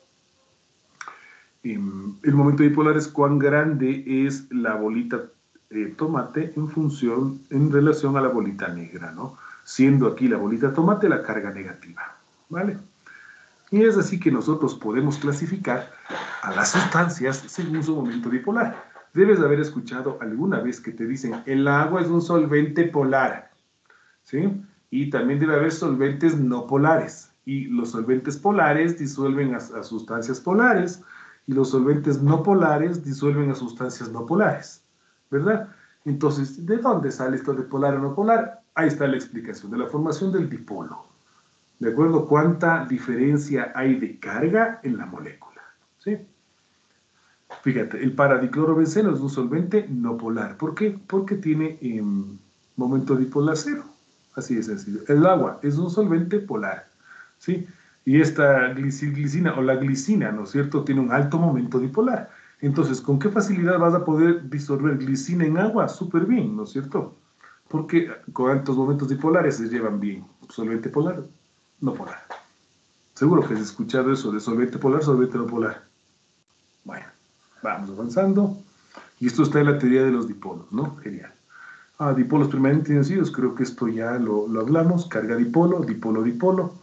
El momento dipolar es cuán grande es la bolita tomate en relación a la bolita negra, ¿no? Siendo aquí la bolita tomate la carga negativa, ¿vale? Y es así que nosotros podemos clasificar a las sustancias según su momento dipolar. Debes haber escuchado alguna vez que te dicen, el agua es un solvente polar, ¿sí? Y también debe haber solventes no polares. Y los solventes polares disuelven a sustancias polares, y los solventes no polares disuelven a sustancias no polares, ¿verdad? Entonces, ¿de dónde sale esto de polar o no polar? Ahí está la explicación, de la formación del dipolo. ¿De acuerdo? ¿Cuánta diferencia hay de carga en la molécula? ¿Sí? Fíjate, el paradiclorobenceno es un solvente no polar. ¿Por qué? Porque tiene momento dipolar 0. Así de sencillo. El agua es un solvente polar, ¿sí? Y esta glicina, o la glicina, ¿no es cierto?, tiene un alto momento dipolar. Entonces, ¿con qué facilidad vas a poder disolver glicina en agua? Súper bien, ¿no es cierto? Porque con altos momentos dipolares se llevan bien. Solvente polar, no polar. Seguro que has escuchado eso de solvente polar, solvente no polar. Bueno, vamos avanzando. Y esto está en la teoría de los dipolos, ¿no? Genial. Dipolos permanentes inducidos, creo que esto ya lo hablamos. Carga dipolo, dipolo, dipolo.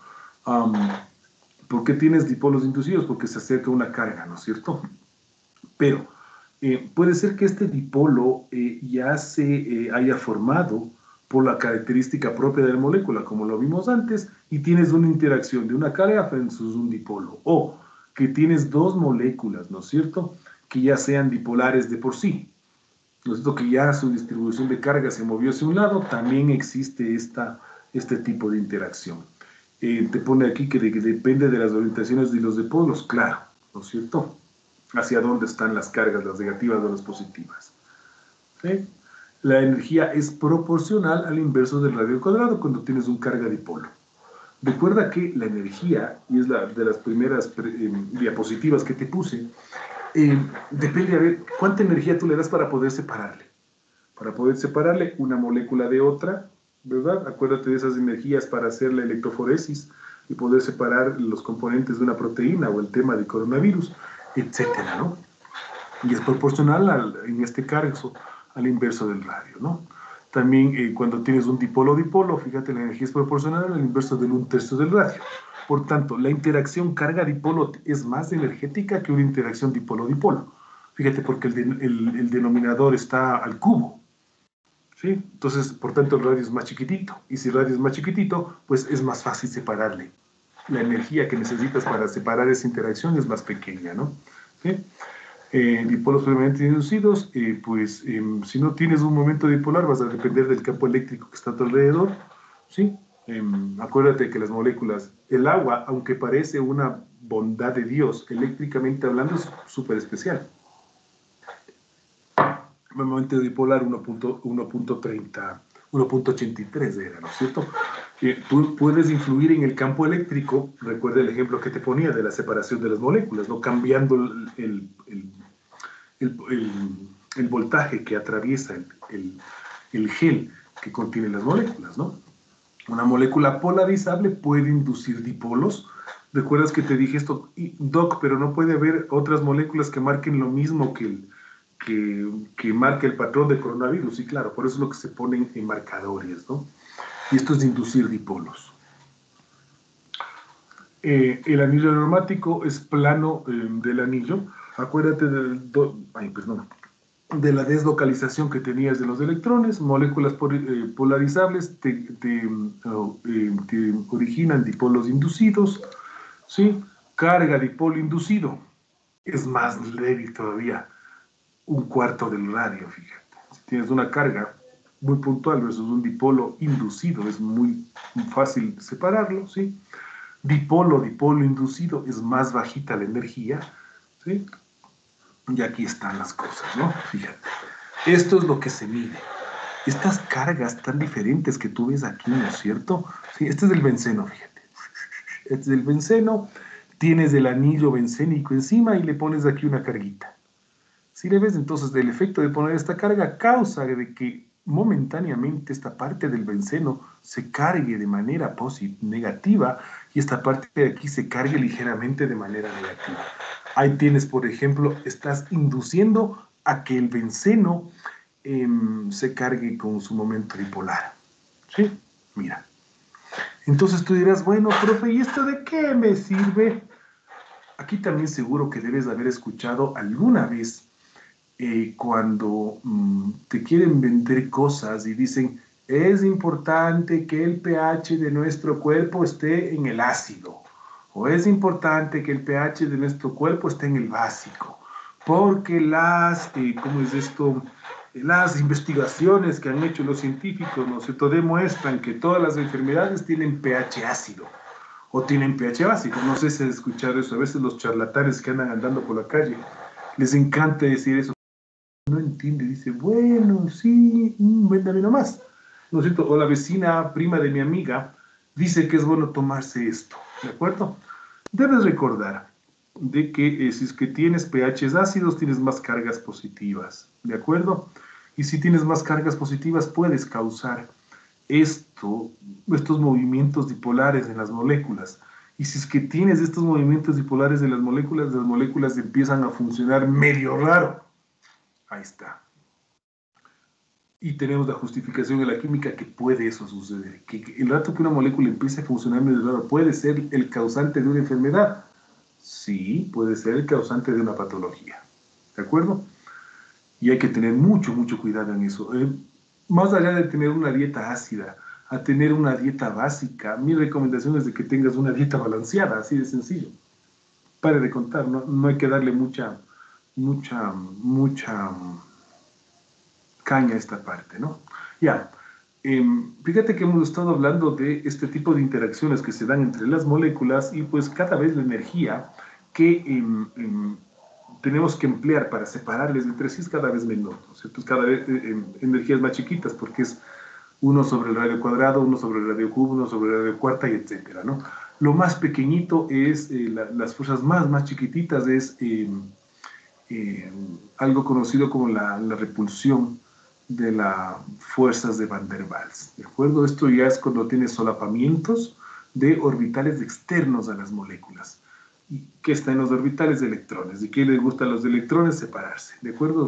¿Por qué tienes dipolos inducidos? Porque se acerca una carga, ¿no es cierto? Pero puede ser que este dipolo ya se haya formado por la característica propia de la molécula, como lo vimos antes, y tienes una interacción de una carga versus un dipolo. O que tienes dos moléculas, ¿no es cierto?, que ya sean dipolares de por sí. ¿No es cierto? Que ya su distribución de carga se movió hacia un lado, también existe este tipo de interacción. Te pone aquí que depende de las orientaciones de los dipolos, claro, ¿no es cierto? Hacia dónde están las cargas, las negativas o las positivas. ¿Sí? La energía es proporcional al inverso del radio cuadrado cuando tienes un carga dipolo. Recuerda que la energía, y es de las primeras diapositivas que te puse, depende de ver cuánta energía tú le das para poder separarle. Para poder separarle una molécula de otra, ¿verdad? Acuérdate de esas energías para hacer la electroforesis y poder separar los componentes de una proteína o el tema del coronavirus, etcétera, ¿no? Y es proporcional, en este caso, al inverso del radio, ¿no? También cuando tienes un dipolo-dipolo, fíjate, la energía es proporcional al inverso del 1/3 del radio. Por tanto, la interacción carga-dipolo es más energética que una interacción dipolo-dipolo. Fíjate, porque el denominador está al cubo, ¿sí? Entonces, por tanto, el radio es más chiquitito. Y si el radio es más chiquitito, pues es más fácil separarle. La energía que necesitas para separar esa interacción es más pequeña, ¿no? ¿Sí? Dipolos permanentes inducidos, pues si no tienes un momento dipolar vas a depender del campo eléctrico que está a tu alrededor, ¿sí? Acuérdate que las moléculas, el agua, aunque parece una bondad de Dios, eléctricamente hablando es súper especial. Momento dipolar 1.30 1.83 era, ¿no es cierto? Tú puedes influir en el campo eléctrico, recuerda el ejemplo que te ponía de la separación de las moléculas, ¿no? Cambiando el voltaje que atraviesa el gel que contiene las moléculas, ¿no? Una molécula polarizable puede inducir dipolos. ¿Recuerdas que te dije esto, Doc, pero no puede haber otras moléculas que marquen lo mismo que marca el patrón de coronavirus? Sí, claro, por eso es lo que se ponen en marcadores, ¿no? Y esto es de inducir dipolos. El anillo aromático es plano del anillo. Acuérdate de la deslocalización que tenías de los electrones. Moléculas polarizables te originan dipolos inducidos, ¿sí? Carga dipolo inducido es más débil todavía, un cuarto del radio, fíjate. Si tienes una carga muy puntual versus un dipolo inducido, es muy fácil separarlo, ¿sí? Dipolo inducido, es más bajita la energía, ¿sí? Y aquí están las cosas, ¿no? Fíjate. Esto es lo que se mide. Estas cargas tan diferentes que tú ves aquí, ¿no es cierto? Sí, este es el benceno, fíjate. Este es el benceno, tienes el anillo bencénico encima y le pones aquí una carguita. Si le ves, entonces, el efecto de poner esta carga causa de que momentáneamente esta parte del benceno se cargue de manera negativa y esta parte de aquí se cargue ligeramente de manera negativa. Ahí tienes, por ejemplo, estás induciendo a que el benceno se cargue con su momento dipolar. ¿Sí? Mira. Entonces tú dirás, bueno, profe, ¿y esto de qué me sirve? Aquí también seguro que debes haber escuchado alguna vez cuando te quieren vender cosas y dicen, es importante que el pH de nuestro cuerpo esté en el ácido, o es importante que el pH de nuestro cuerpo esté en el básico, porque ¿cómo es esto? Las investigaciones que han hecho los científicos, ¿no es cierto?, demuestran que todas las enfermedades tienen pH ácido o tienen pH básico. No sé si has escuchado eso. A veces los charlatanes que andan andando por la calle les encanta decir eso. No entiende, dice, bueno, sí, véndame nomás, ¿no es cierto? O la vecina prima de mi amiga dice que es bueno tomarse esto, ¿de acuerdo? Debes recordar de que si es que tienes pHs ácidos, tienes más cargas positivas, ¿de acuerdo? Y si tienes más cargas positivas, puedes causar estos movimientos dipolares en las moléculas. Y si es que tienes estos movimientos dipolares de las moléculas empiezan a funcionar medio raro. Ahí está. Y tenemos la justificación en la química que puede eso suceder. Que el rato que una molécula empiece a funcionar medio raro, ¿puede ser el causante de una enfermedad? Sí, puede ser el causante de una patología. ¿De acuerdo? Y hay que tener mucho, mucho cuidado en eso. Más allá de tener una dieta ácida, a tener una dieta básica, mi recomendación es de que tengas una dieta balanceada, así de sencillo. Pare de contar, no hay que darle mucha caña a esta parte, ¿no? Ya, fíjate que hemos estado hablando de este tipo de interacciones que se dan entre las moléculas y pues cada vez la energía que tenemos que emplear para separarles entre sí es cada vez menor, ¿no? ¿Cierto? Cada vez energías más chiquitas porque es 1 sobre el radio cuadrado, 1 sobre el radio cubo, 1 sobre el radio cuarta y etcétera, ¿no? Lo más pequeñito es, las fuerzas más chiquititas es algo conocido como la repulsión de las fuerzas de Van der Waals, ¿de acuerdo? Esto ya es cuando tienes solapamientos de orbitales externos a las moléculas. ¿Y qué está en los orbitales? De electrones. ¿Y qué les gusta a los electrones? Separarse, ¿de acuerdo?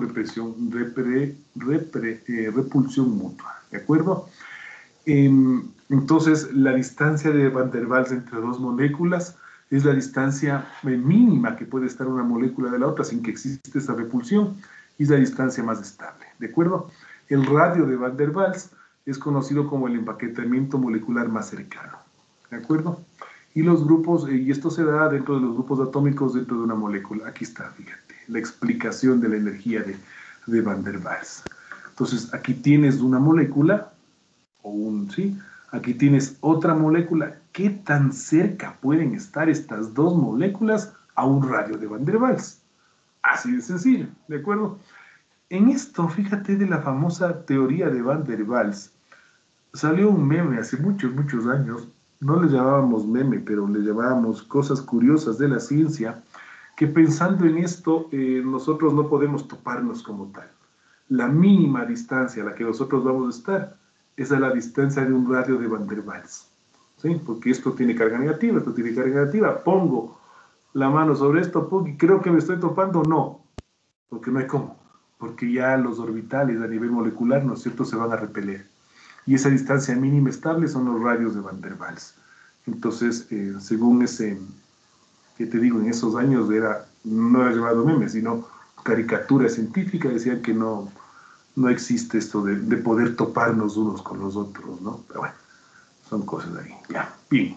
Repulsión mutua, ¿de acuerdo? Entonces, la distancia de Van der Waals entre dos moléculas es la distancia mínima que puede estar una molécula de la otra sin que exista esa repulsión, y es la distancia más estable, ¿de acuerdo? El radio de Van der Waals es conocido como el empaquetamiento molecular más cercano, ¿de acuerdo? Y los grupos, y esto se da dentro de los grupos atómicos dentro de una molécula. Aquí está, fíjate, la explicación de la energía de Van der Waals. Entonces, aquí tienes una molécula, ¿sí? Aquí tienes otra molécula. ¿Qué tan cerca pueden estar estas dos moléculas a un radio de Van der Waals? Así de sencillo, ¿de acuerdo? En esto, fíjate de la famosa teoría de Van der Waals, Salió un meme hace muchos, muchos años, no le llamábamos meme, pero le llamábamos cosas curiosas de la ciencia, que pensando en esto, nosotros no podemos toparnos como tal. La mínima distancia a la que nosotros vamos a estar es a la distancia de un radio de Van der Waals, ¿sí? Porque esto tiene carga negativa, esto tiene carga negativa, pongo la mano sobre esto, y creo que me estoy topando, no, porque no hay cómo, porque ya los orbitales a nivel molecular, ¿no es cierto?, se van a repeler. Y esa distancia mínima estable son los radios de Van der Waals. Entonces, según ese, que te digo, en esos años no era llamado meme, sino caricatura científica, decían que no existe esto de poder toparnos unos con los otros, ¿no? Pero bueno, son cosas ahí. Ya, bien.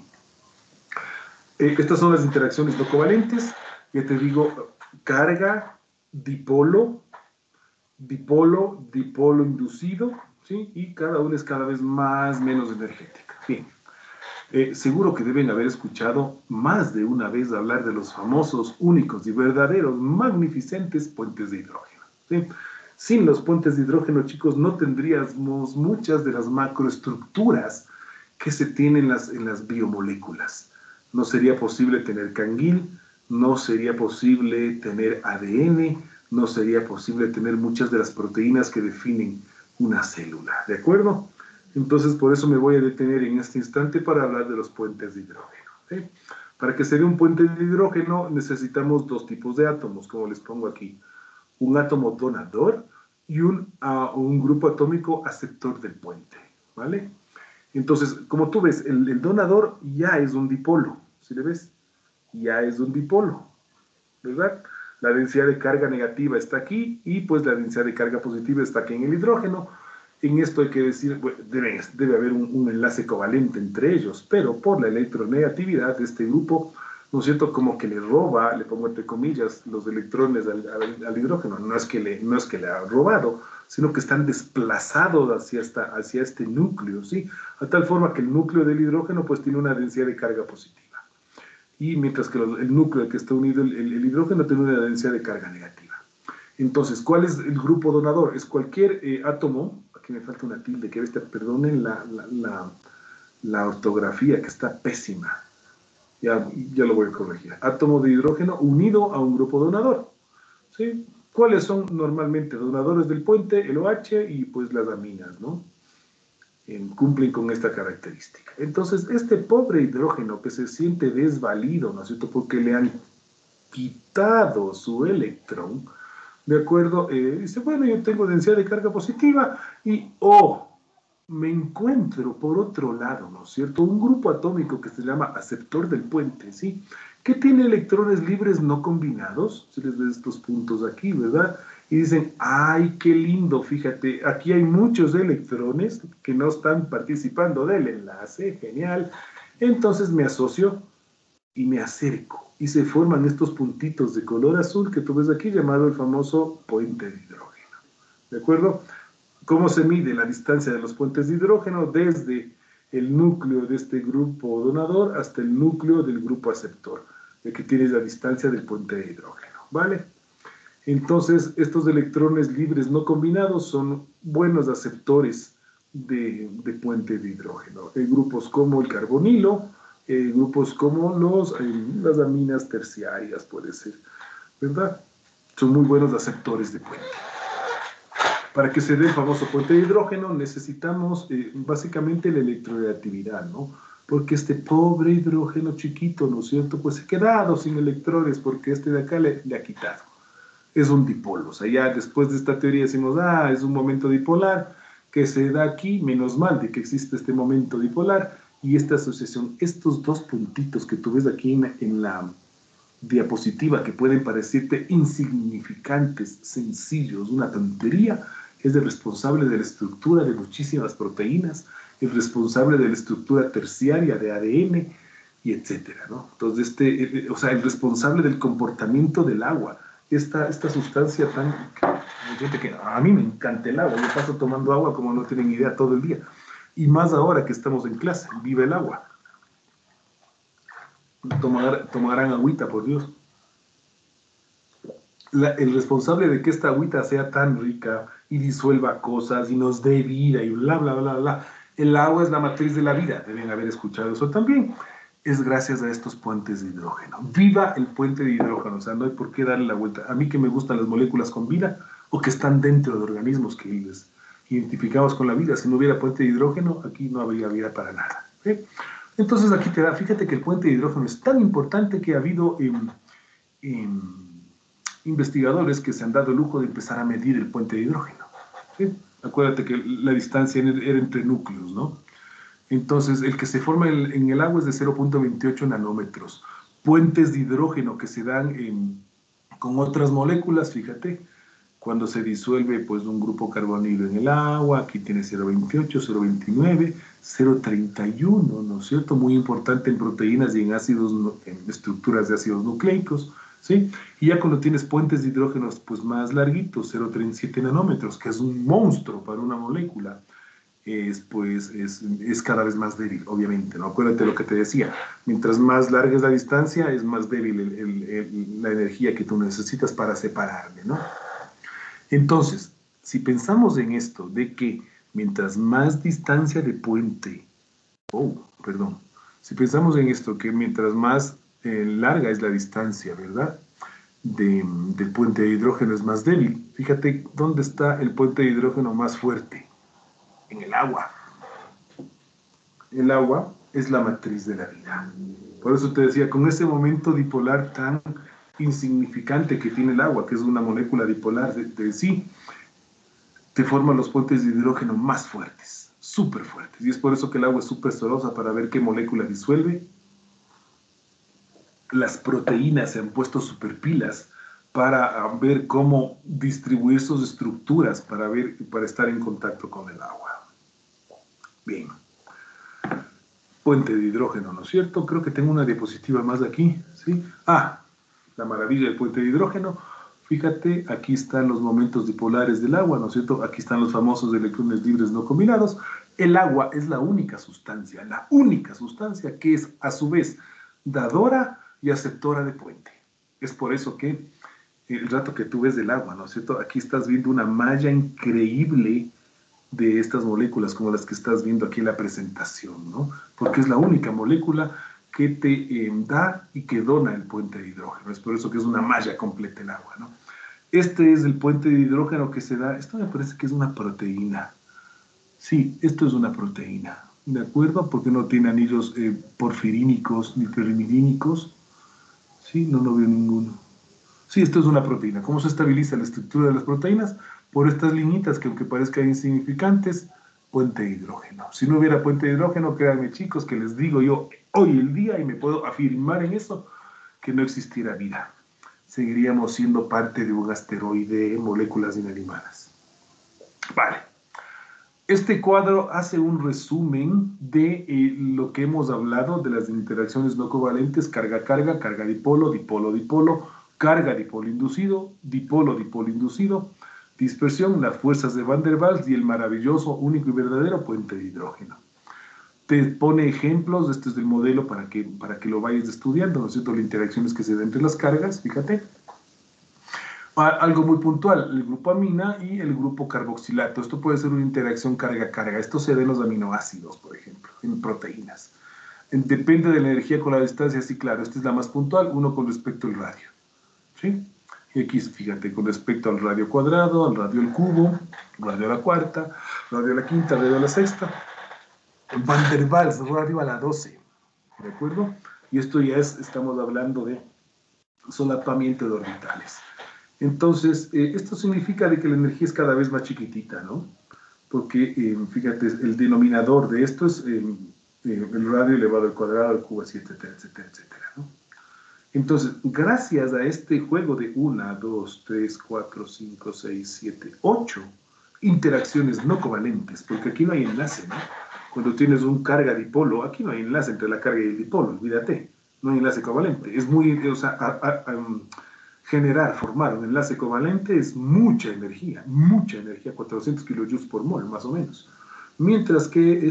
Estas son las interacciones no covalentes. Ya te digo, carga, dipolo, dipolo, dipolo inducido, ¿sí? Y cada una es cada vez menos energética. Bien. Seguro que deben haber escuchado más de una vez hablar de los famosos, únicos y verdaderos, magnificentes puentes de hidrógeno, ¿sí? Sin los puentes de hidrógeno, chicos, no tendríamos muchas de las macroestructuras que se tienen en las biomoléculas. No sería posible tener canguil, no sería posible tener ADN, no sería posible tener muchas de las proteínas que definen una célula, ¿de acuerdo? Entonces, por eso me voy a detener en este instante para hablar de los puentes de hidrógeno, ¿sí? Para que se dé un puente de hidrógeno necesitamos dos tipos de átomos, como les pongo aquí. Un átomo donador y un grupo atómico aceptor del puente, ¿vale? Entonces, como tú ves, el donador ya es un dipolo, ¿sí le ves? Ya es un dipolo, ¿verdad? La densidad de carga negativa está aquí y pues la densidad de carga positiva está aquí en el hidrógeno. En esto hay que decir, bueno, debe haber un enlace covalente entre ellos, pero por la electronegatividad de este grupo, ¿no es cierto?, como que le roba, le pongo entre comillas, los electrones al hidrógeno. No es que le ha robado, sino que están desplazados hacia este núcleo, ¿sí? A tal forma que el núcleo del hidrógeno pues tiene una densidad de carga positiva. Y mientras que el núcleo al que está unido el hidrógeno tiene una densidad de carga negativa. Entonces, ¿cuál es el grupo donador? Es cualquier átomo, aquí me falta una tilde, perdonen la ortografía que está pésima. Ya lo voy a corregir. Átomo de hidrógeno unido a un grupo donador, ¿sí? ¿Cuáles son normalmente donadores del puente? El OH y pues las aminas, ¿no? Cumplen con esta característica. Entonces, este pobre hidrógeno que se siente desvalido, ¿no es cierto?, porque le han quitado su electrón, ¿de acuerdo? Dice, bueno, yo tengo densidad de carga positiva y, me encuentro por otro lado, ¿no es cierto?, un grupo atómico que se llama aceptor del puente, ¿sí?, que tiene electrones libres no combinados, si les ves estos puntos aquí, ¿verdad?, y dicen, ¡ay, qué lindo! Fíjate, aquí hay muchos electrones que no están participando del enlace, genial. Entonces me asocio y me acerco, y se forman estos puntitos de color azul que tú ves aquí, llamado el famoso puente de hidrógeno, ¿de acuerdo? ¿Cómo se mide la distancia de los puentes de hidrógeno? Desde el núcleo de este grupo donador hasta el núcleo del grupo aceptor, de que tienes la distancia del puente de hidrógeno, ¿vale? Entonces, estos electrones libres no combinados son buenos aceptores de puente de hidrógeno. Hay grupos como el carbonilo, grupos como las aminas terciarias, puede ser, ¿verdad? Son muy buenos aceptores de puente. Para que se dé el famoso puente de hidrógeno necesitamos básicamente la electronegatividad, ¿no? Porque este pobre hidrógeno chiquito, ¿no es cierto?, pues se ha quedado sin electrones porque este de acá le ha quitado. Es un dipolo, o sea, ya después de esta teoría decimos, es un momento dipolar que se da aquí, menos mal de que existe este momento dipolar y esta asociación, estos dos puntitos que tú ves aquí en la diapositiva que pueden parecerte insignificantes, sencillos, una tontería, es el responsable de la estructura de muchísimas proteínas, el responsable de la estructura terciaria de ADN y etcétera, ¿no? Entonces, o sea, el responsable del comportamiento del agua, esta sustancia tan... Gente que a mí me encanta el agua, yo paso tomando agua como no tienen idea todo el día, y más ahora que estamos en clase, viva el agua. Tomarán agüita, por Dios. El responsable de que esta agüita sea tan rica y disuelva cosas y nos dé vida y bla, bla, bla, bla, El agua es la matriz de la vida, deben haber escuchado eso también. Es gracias a estos puentes de hidrógeno. ¡Viva el puente de hidrógeno! O sea, no hay por qué darle la vuelta. A mí que me gustan las moléculas con vida o que están dentro de organismos que les identificamos con la vida. Si no hubiera puente de hidrógeno, aquí no habría vida para nada. ¿Sí? Entonces aquí te da, fíjate que el puente de hidrógeno es tan importante que ha habido investigadores que se han dado el lujo de empezar a medir el puente de hidrógeno. ¿Sí? Acuérdate que la distancia era entre núcleos, ¿no? Entonces, el que se forma en el agua es de 0.28 nanómetros. Puentes de hidrógeno que se dan con otras moléculas, fíjate, cuando se disuelve pues, un grupo carbonilo en el agua, aquí tiene 0.28, 0.29, 0.31, ¿no es cierto? Muy importante en proteínas y en ácidos, en estructuras de ácidos nucleicos, ¿sí? Y ya cuando tienes puentes de hidrógenos pues, más larguitos, 0.37 nanómetros, que es un monstruo para una molécula, es cada vez más débil, obviamente, ¿no? Acuérdate lo que te decía, mientras más larga es la distancia, es más débil la energía que tú necesitas para separarle, ¿no? Entonces, si pensamos en esto, de que mientras más distancia de puente, si pensamos en esto, que mientras más larga es la distancia, ¿verdad? Del puente de hidrógeno es más débil. Fíjate, ¿dónde está el puente de hidrógeno más fuerte? En el agua. El agua es la matriz de la vida. Por eso te decía, con ese momento dipolar tan insignificante que tiene el agua, que es una molécula dipolar de sí, te forman los puentes de hidrógeno más fuertes, súper fuertes. Y es por eso que el agua es súper sorosa para ver qué molécula disuelve. Las proteínas se han puesto súper pilas para ver cómo distribuir sus estructuras para estar en contacto con el agua. Bien. Puente de hidrógeno, ¿no es cierto? Creo que tengo una diapositiva más de aquí, ¿sí? La maravilla del puente de hidrógeno. Fíjate, aquí están los momentos dipolares del agua, ¿no es cierto? Aquí están los famosos electrones libres no combinados. El agua es la única sustancia que es a su vez dadora y aceptora de puente. Es por eso que el rato que tú ves del agua, ¿no es cierto? Aquí estás viendo una malla increíble de estas moléculas como las que estás viendo aquí en la presentación, ¿no? Porque es la única molécula que te da y que dona el puente de hidrógeno. Es por eso que es una malla completa el agua, ¿no? Este es el puente de hidrógeno que se da. Esto me parece que es una proteína. Sí, esto es una proteína, ¿de acuerdo? Porque no tiene anillos porfirínicos ni pirimidínicos. Sí, no veo ninguno. Sí, esto es una proteína. ¿Cómo se estabiliza la estructura de las proteínas? Por estas liñitas que aunque parezcan insignificantes, puente de hidrógeno. Si no hubiera puente de hidrógeno, créanme chicos, que les digo yo hoy el día, y me puedo afirmar en eso, que no existiera vida. Seguiríamos siendo parte de un asteroide, moléculas inanimadas. Vale. Este cuadro hace un resumen de lo que hemos hablado de las interacciones no covalentes, carga-carga, carga-dipolo, dipolo-dipolo, carga-dipolo inducido, dipolo-dipolo inducido, dispersión, las fuerzas de Van der Waals y el maravilloso, único y verdadero puente de hidrógeno. Te pone ejemplos, este es del modelo para que lo vayas estudiando, ¿no es cierto? Las interacciones que se dan entre las cargas, fíjate. Algo muy puntual, el grupo amina y el grupo carboxilato. Esto puede ser una interacción carga-carga. Esto se da en los aminoácidos, por ejemplo, en proteínas. Depende de la energía con la distancia, sí, claro, esta es la más puntual, uno con respecto al radio. ¿Sí? Y aquí, fíjate, con respecto al radio cuadrado, al radio al cubo, radio a la cuarta, radio a la quinta, radio a la sexta. Van der Waals, radio a la 12. ¿De acuerdo? Y esto ya estamos hablando de solapamiento de orbitales. Entonces, esto significa de que la energía es cada vez más chiquitita, ¿no? Porque, fíjate, el denominador de esto es el radio elevado al cuadrado, al cubo, etcétera, etcétera, etcétera, ¿no? Entonces, gracias a este juego de 1, 2, 3, 4, 5, 6, 7, 8 interacciones no covalentes, porque aquí no hay enlace, ¿no? Cuando tienes un carga dipolo, aquí no hay enlace entre la carga y el dipolo, olvídate, no hay enlace covalente. Es muy, o sea, formar un enlace covalente es mucha energía, 400 kilojoules por mol, más o menos. Mientras que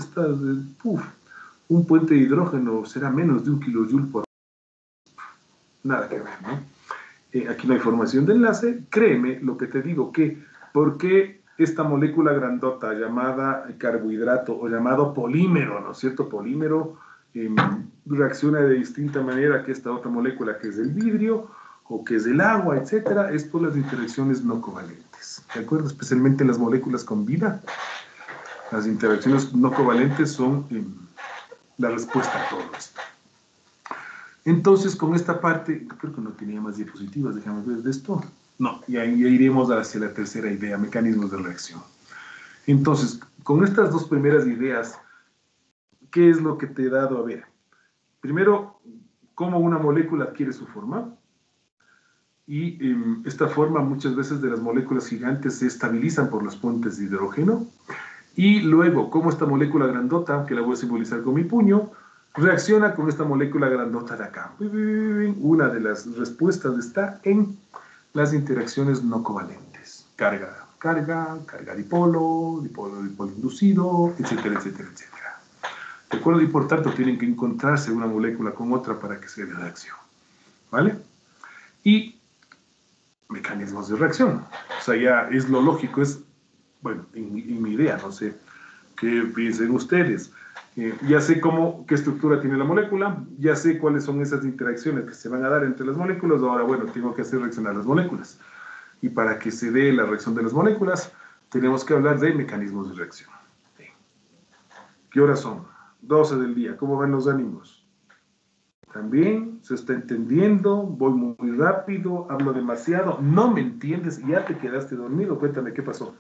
un puente de hidrógeno será menos de 1 kilojoule por nada que ver, ¿no? Aquí no hay formación de enlace. Créeme lo que te digo, que ¿por qué esta molécula grandota llamada carbohidrato o llamado polímero, ¿no es cierto? Polímero reacciona de distinta manera que esta otra molécula que es el vidrio o que es el agua, etcétera, es por las interacciones no covalentes. ¿De acuerdo? Especialmente las moléculas con vida. Las interacciones no covalentes son la respuesta a todo esto. Entonces, con esta parte, creo que no tenía más diapositivas, déjame ver de esto. No, ya iremos hacia la tercera idea, mecanismos de reacción. Entonces, con estas dos primeras ideas, ¿qué es lo que te he dado a ver? Primero, cómo una molécula adquiere su forma. Y esta forma, muchas veces de las moléculas gigantes se estabilizan por las puentes de hidrógeno. Y luego, cómo esta molécula grandota, que la voy a simbolizar con mi puño, reacciona con esta molécula grandota de acá. Una de las respuestas está en las interacciones no covalentes. Carga, dipolo, dipolo inducido, etcétera, etcétera, etcétera. ¿De acuerdo? Y por tanto tienen que encontrarse una molécula con otra para que se dé reacción. ¿Vale? Y mecanismos de reacción. O sea, ya es lo lógico, es, bueno, en mi idea, no sé qué piensen ustedes. Ya sé qué estructura tiene la molécula, ya sé cuáles son esas interacciones que se van a dar entre las moléculas, ahora, bueno, tengo que hacer reaccionar las moléculas. Y para que se dé la reacción de las moléculas, tenemos que hablar de mecanismos de reacción. ¿Qué horas son? 12 del día. ¿Cómo van los ánimos? ¿También? ¿Se está entendiendo? ¿Voy muy rápido? ¿Hablo demasiado? ¿No me entiendes? ¿Ya te quedaste dormido? Cuéntame, ¿qué pasó?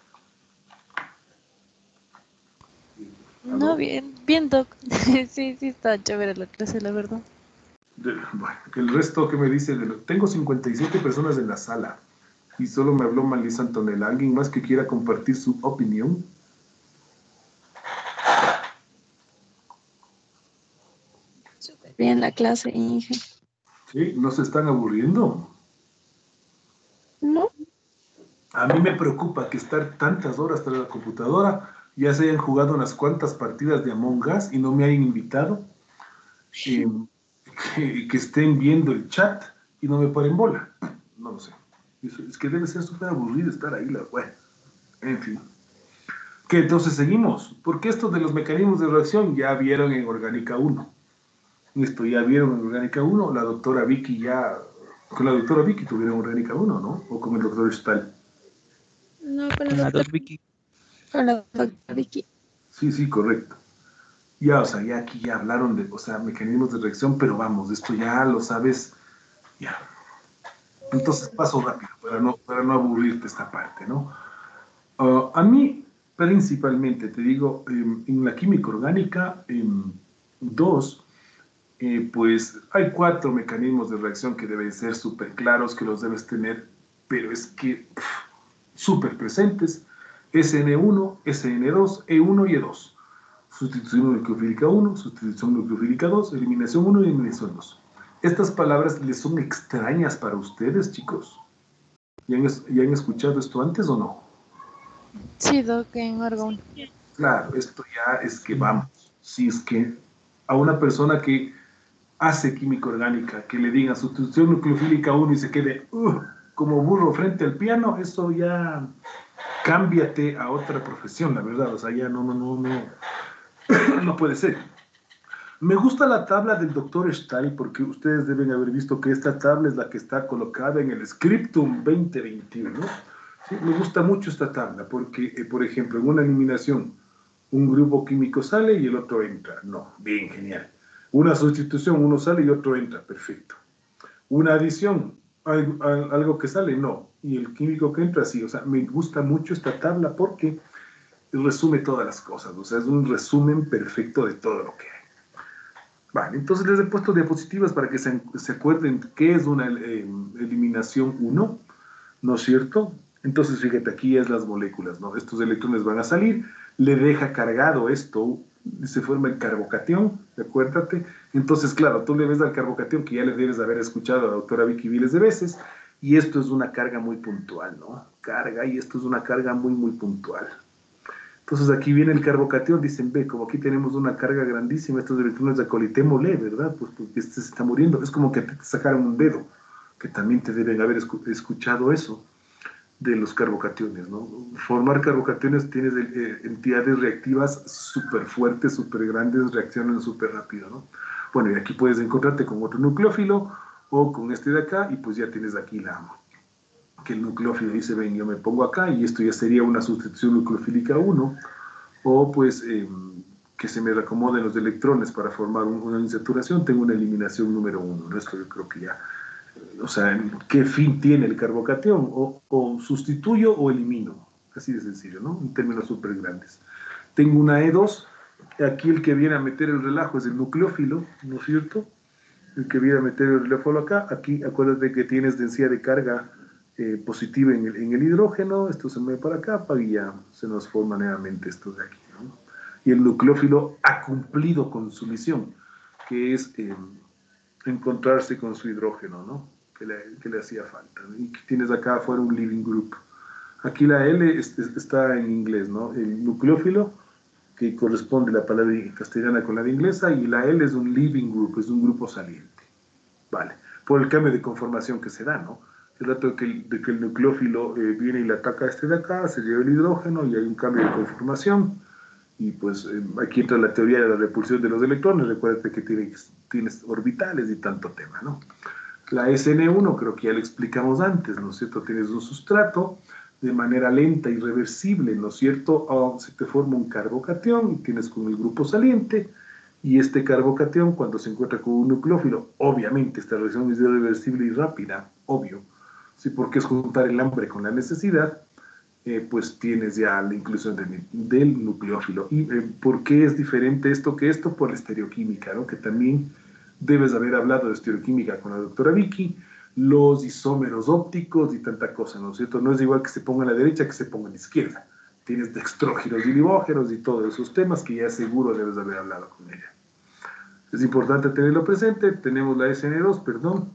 No, bien, Doc. Sí, está chévere la clase, la verdad. Bueno, el resto que me dice, tengo 57 personas en la sala y solo me habló Malisa Antonella. ¿Alguien más que quiera compartir su opinión? Súper bien la clase, Inge. Sí, ¿no se están aburriendo? No, A mí me preocupa que estar tantas horas tras la computadora, ya se hayan jugado unas cuantas partidas de Among Us y no me hayan invitado, que estén viendo el chat y no me paren bola. No lo sé. Es que debe ser súper aburrido estar ahí, bueno, en fin. Que entonces seguimos, porque esto de los mecanismos de reacción ya vieron en Orgánica 1. Esto ya vieron en Orgánica 1, la doctora Vicky ya, con la doctora Vicky tuvieron Orgánica 1, ¿no? O con el doctor Stahl. no, con Con la la doctora, dos Vicky. con la doctora Vicky. Sí, correcto. Ya, o sea, ya aquí ya hablaron de, o sea, mecanismos de reacción, pero vamos, esto ya lo sabes, ya. Entonces paso rápido para no aburrirte esta parte, ¿no? A mí, principalmente, te digo, en la química orgánica, dos, pues hay 4 mecanismos de reacción que deben ser súper claros, que los debes tener, pero es que súper presentes: SN1, SN2, E1 y E2. Sustitución nucleofílica 1, sustitución nucleofílica 2, eliminación 1 y eliminación 2. ¿Estas palabras les son extrañas para ustedes, chicos? ¿Ya han escuchado esto antes o no? Sí, Doc, en Oregon. Claro, esto ya es que vamos. Si es que a una persona que hace química orgánica, que le digan sustitución nucleofílica 1 y se quede como burro frente al piano, eso ya cámbiate a otra profesión, la verdad. O sea, ya no no puede ser. Me gusta la tabla del doctor Stahl porque ustedes deben haber visto que esta tabla es la que está colocada en el Scriptum 2021. Sí, me gusta mucho esta tabla porque, por ejemplo, en una eliminación, un grupo químico sale y el otro entra. No, bien, genial. Una sustitución, uno sale y otro entra. Perfecto. Una adición, algo que sale, no. Y el químico que entra, sí. O sea, me gusta mucho esta tabla porque resume todas las cosas. O sea, es un resumen perfecto de todo lo que hay. Vale, entonces les he puesto diapositivas para que se acuerden qué es una eliminación 1, ¿no es cierto? Entonces, fíjate, aquí es las moléculas, ¿no? Estos electrones van a salir, le deja cargado esto, se forma el carbocatión, acuérdate. Entonces, claro, tú le ves al carbocatión, que ya le debes haber escuchado a la doctora Vicky miles de veces, y esto es una carga muy puntual, ¿no? Carga, y esto es una carga muy puntual. Entonces aquí viene el carbocatión, dicen, ve, como aquí tenemos una carga grandísima, estos electrones acolitémosle, ¿verdad? Pues porque este se está muriendo. Es como que te sacaron un dedo, que también te deben haber escuchado eso. de los carbocationes, ¿no? Formar carbocationes tienes entidades reactivas súper fuertes, súper grandes, reaccionan súper rápido, ¿no? Bueno, y aquí puedes encontrarte con otro nucleófilo o con este de acá y pues ya tienes aquí que el nucleófilo dice, ven, yo me pongo acá y esto ya sería una sustitución nucleofílica 1 o pues que se me reacomoden los electrones para formar una insaturación, tengo una eliminación número 1, ¿no? Esto yo creo que ya, o sea, ¿qué fin tiene el carbocatión? O sustituyo o elimino, así de sencillo, ¿no? En términos súper grandes. Tengo una E2, aquí el que viene a meter el relajo es el nucleófilo, ¿no es cierto? El que viene a meter el nucleófilo acá, aquí acuérdate que tienes densidad de carga positiva en el hidrógeno, esto se mueve para acá, y ya se nos forma nuevamente esto de aquí, ¿no? Y el nucleófilo ha cumplido con su misión, que es encontrarse con su hidrógeno, ¿no? Que le hacía falta, ¿no? Y tienes acá afuera un leaving group. Aquí la L está en inglés, ¿no? El nucleófilo, que corresponde la palabra castellana con la de inglesa, y la L es un leaving group, es un grupo saliente. Vale, por el cambio de conformación que se da, ¿no? El rato de que el nucleófilo viene y le ataca a este de acá, se lleva el hidrógeno y hay un cambio de conformación. Y pues aquí entra la teoría de la repulsión de los electrones. Recuerda que tienes orbitales y tanto tema, ¿no? La SN1 creo que ya lo explicamos antes, ¿no es cierto? Tienes un sustrato de manera lenta y reversible, ¿no es cierto? Se te forma un carbocatión y tienes con el grupo saliente, y este carbocatión cuando se encuentra con un nucleófilo, obviamente esta reacción es irreversible y rápida, obvio, sí, porque es juntar el hambre con la necesidad, pues tienes ya la inclusión del nucleófilo. ¿Y por qué es diferente esto que esto? Por la estereoquímica, ¿no? Que también debes haber hablado de estereoquímica con la doctora Vicky, los isómeros ópticos y tanta cosa, ¿no es cierto? No es igual que se ponga a la derecha que se ponga a la izquierda. Tienes dextrógenos y libógenos y todos esos temas que ya seguro debes haber hablado con ella. Es importante tenerlo presente. Tenemos la SN2, perdón,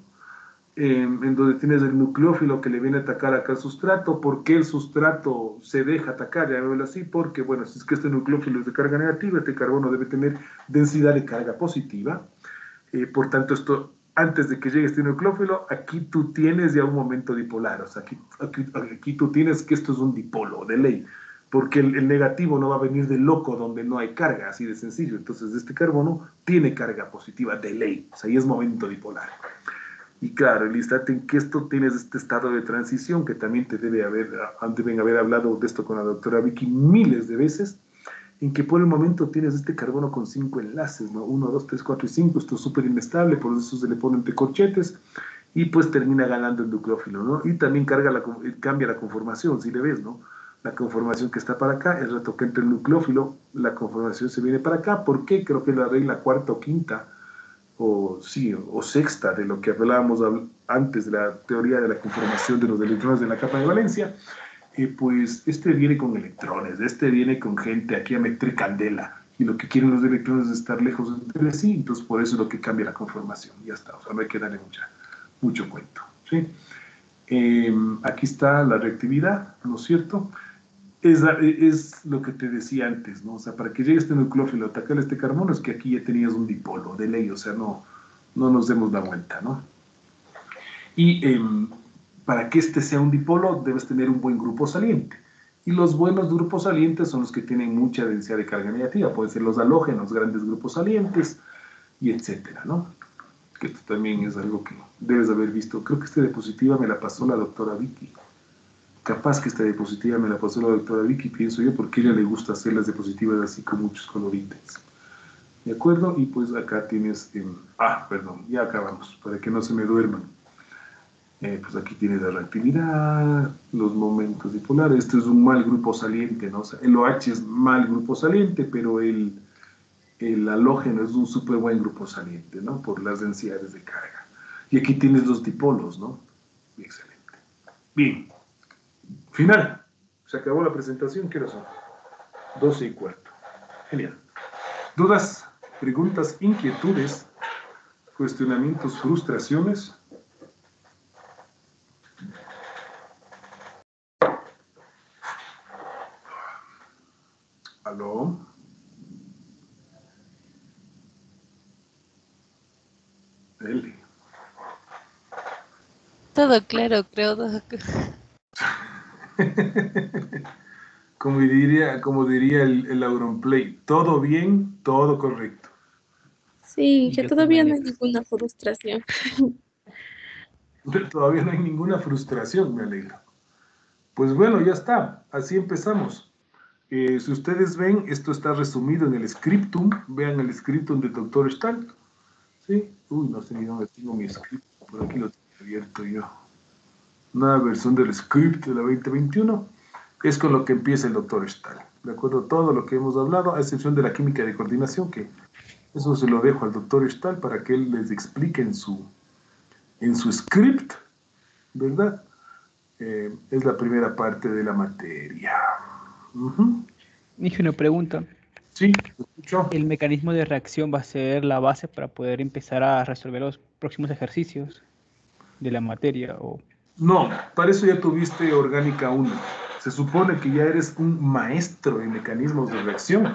en donde tienes el nucleófilo que le viene a atacar acá al sustrato. ¿Por qué el sustrato se deja atacar? Ya veo así, porque, bueno, si es que este nucleófilo es de carga negativa, este carbono debe tener densidad de carga positiva. Por tanto, esto, antes de que llegue este nucleófilo, aquí tú tienes ya un momento dipolar. O sea, aquí tú tienes que esto es un dipolo, de ley. Porque el negativo no va a venir de loco donde no hay carga, así de sencillo. Entonces, este carbono tiene carga positiva de ley. O sea, ahí es momento dipolar. Y claro, el instante en que esto tienes este estado de transición, que también deben haber hablado de esto con la doctora Vicky miles de veces, en que por el momento tienes este carbono con 5 enlaces, ¿no? 1, 2, 3, 4 y 5, esto es súper inestable, por eso se le ponen entre corchetes, y pues termina ganando el nucleófilo, ¿no? Y también cambia la conformación, si le ves, ¿no? La conformación que está para acá, el rato que entra el nucleófilo, la conformación se viene para acá. ¿Por qué? Creo que la regla cuarta o quinta, o sexta de lo que hablábamos antes de la teoría de la conformación de los electrones de la capa de valencia, pues este viene con electrones, este viene con gente aquí a meter candela, y lo que quieren los electrones es estar lejos entre sí, entonces por eso es lo que cambia la conformación, ya está, o sea, no hay que darle mucho cuento, ¿sí? Aquí está la reactividad, ¿no es cierto? Es lo que te decía antes, ¿no? O sea, para que llegue este nucleófilo a atacar este carbono es que aquí ya tenías un dipolo de ley, o sea, no nos demos la vuelta, ¿no? Y para que este sea un dipolo debes tener un buen grupo saliente. Y los buenos grupos salientes son los que tienen mucha densidad de carga negativa, pueden ser los halógenos, grandes grupos salientes, y etcétera, ¿no? Que esto también es algo que debes haber visto. Creo que esta diapositiva me la pasó la doctora Vicky. Capaz que esta diapositiva me la pasó la doctora Vicky, pienso yo, porque a ella le gusta hacer las diapositivas así con muchos colorites. ¿De acuerdo? Y pues acá tienes... perdón, ya acabamos, para que no se me duerman. Pues aquí tienes la reactividad, los momentos dipolares. Este es un mal grupo saliente, ¿no? O sea, el OH es mal grupo saliente, pero el halógeno es un súper buen grupo saliente, ¿no? Por las densidades de carga. Y aquí tienes los dipolos, ¿no? Excelente. Bien. Final. Se acabó la presentación. ¿Qué hora son? 12:15. Genial. ¿Dudas, preguntas, inquietudes, cuestionamientos, frustraciones? ¿Aló? Eli. Todo claro, creo. Como diría el Auronplay, todo bien, todo correcto. Sí, Y que yo soy todavía no hay Manix. ninguna frustración. Pero todavía no hay ninguna frustración, me alegro. Pues bueno, ya está, así empezamos. Si ustedes ven, esto está resumido en el scriptum. Vean el scriptum del Dr. Stahl. ¿Sí? Uy, no sé ni dónde tengo mi script. Por aquí lo tengo abierto yo. Nueva versión del script de la 2021. Es con lo que empieza el Dr. Stahl. De acuerdo a todo lo que hemos hablado, a excepción de la química de coordinación, que eso se lo dejo al Dr. Stahl para que él les explique en su script, ¿verdad? Es la primera parte de la materia. Ujú. Dije una pregunta. Sí, ¿te escucho? ¿El mecanismo de reacción va a ser la base para poder empezar a resolver los próximos ejercicios de la materia? O... No, para eso ya tuviste Orgánica 1. Se supone que ya eres un maestro en mecanismos de reacción.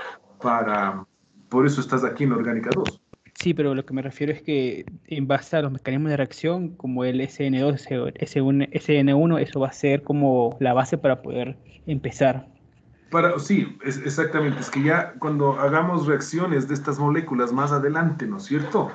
Por eso estás aquí en Orgánica 2. Sí, pero lo que me refiero es que en base a los mecanismos de reacción, como el SN2, SN1, eso va a ser como la base para poder empezar. Sí, exactamente. Es que ya cuando hagamos reacciones de estas moléculas más adelante, ¿no es cierto?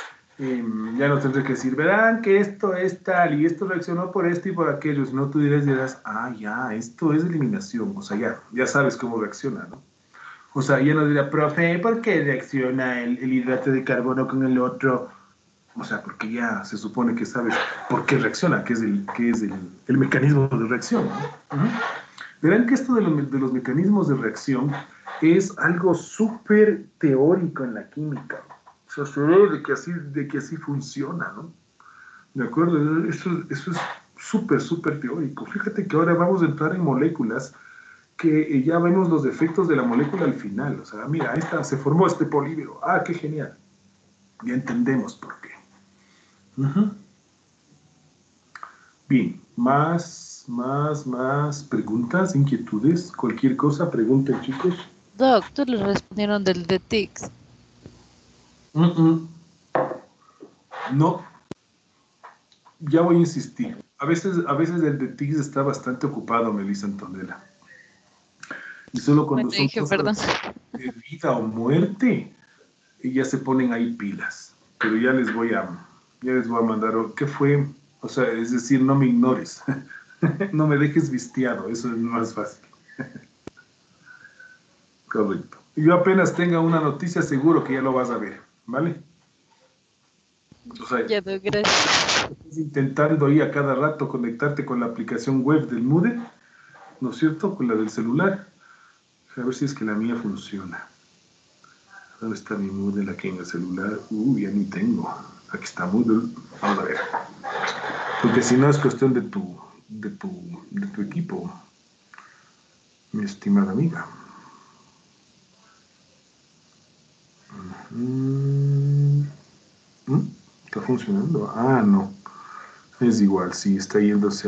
Ya no tendré que decir, verán que esto es tal y esto reaccionó por esto y por aquello. Si no, tú dirás, ya, esto es eliminación. O sea, ya sabes cómo reacciona, ¿no? O sea, ya no dirá, profe, ¿por qué reacciona el hidrato de carbono con el otro? O sea, porque ya se supone que sabes por qué reacciona, qué es el mecanismo de reacción, ¿no? Ujú. Verán que esto de los mecanismos de reacción es algo súper teórico en la química. O sea, se ve de que así funciona, ¿no? ¿De acuerdo? Eso es súper, súper teórico. Fíjate que ahora vamos a entrar en moléculas que ya vemos los efectos de la molécula al final. O sea, mira, ahí está, se formó este polímero. Ah, qué genial. Ya entendemos por qué. Ujú. Bien, más preguntas, inquietudes, cualquier cosa, pregunten, chicos. Doc, tú le respondieron del de TICS. No, ya voy a insistir. A veces el de TICS está bastante ocupado, Melissa Antonella. Y solo cuando Bueno, son dije, perdón. cosas de vida o muerte, ya se ponen ahí pilas. Pero ya les voy a mandar, ¿qué fue? O sea, es decir, no me ignores. No me dejes vistiado, eso es más fácil. Correcto. Y yo apenas tenga una noticia, seguro que ya lo vas a ver, ¿vale? O sea, Ya, Doc, gracias. estás intentando ahí a cada rato conectarte con la aplicación web del Moodle, ¿no es cierto? Con la del celular. A ver si es que la mía funciona. ¿Dónde está mi Moodle aquí en el celular? Ya ni tengo. Aquí está Moodle. Vamos a ver. Porque si no es cuestión de tu equipo, mi estimada amiga. ¿Está funcionando? No. Es igual, sí, está yéndose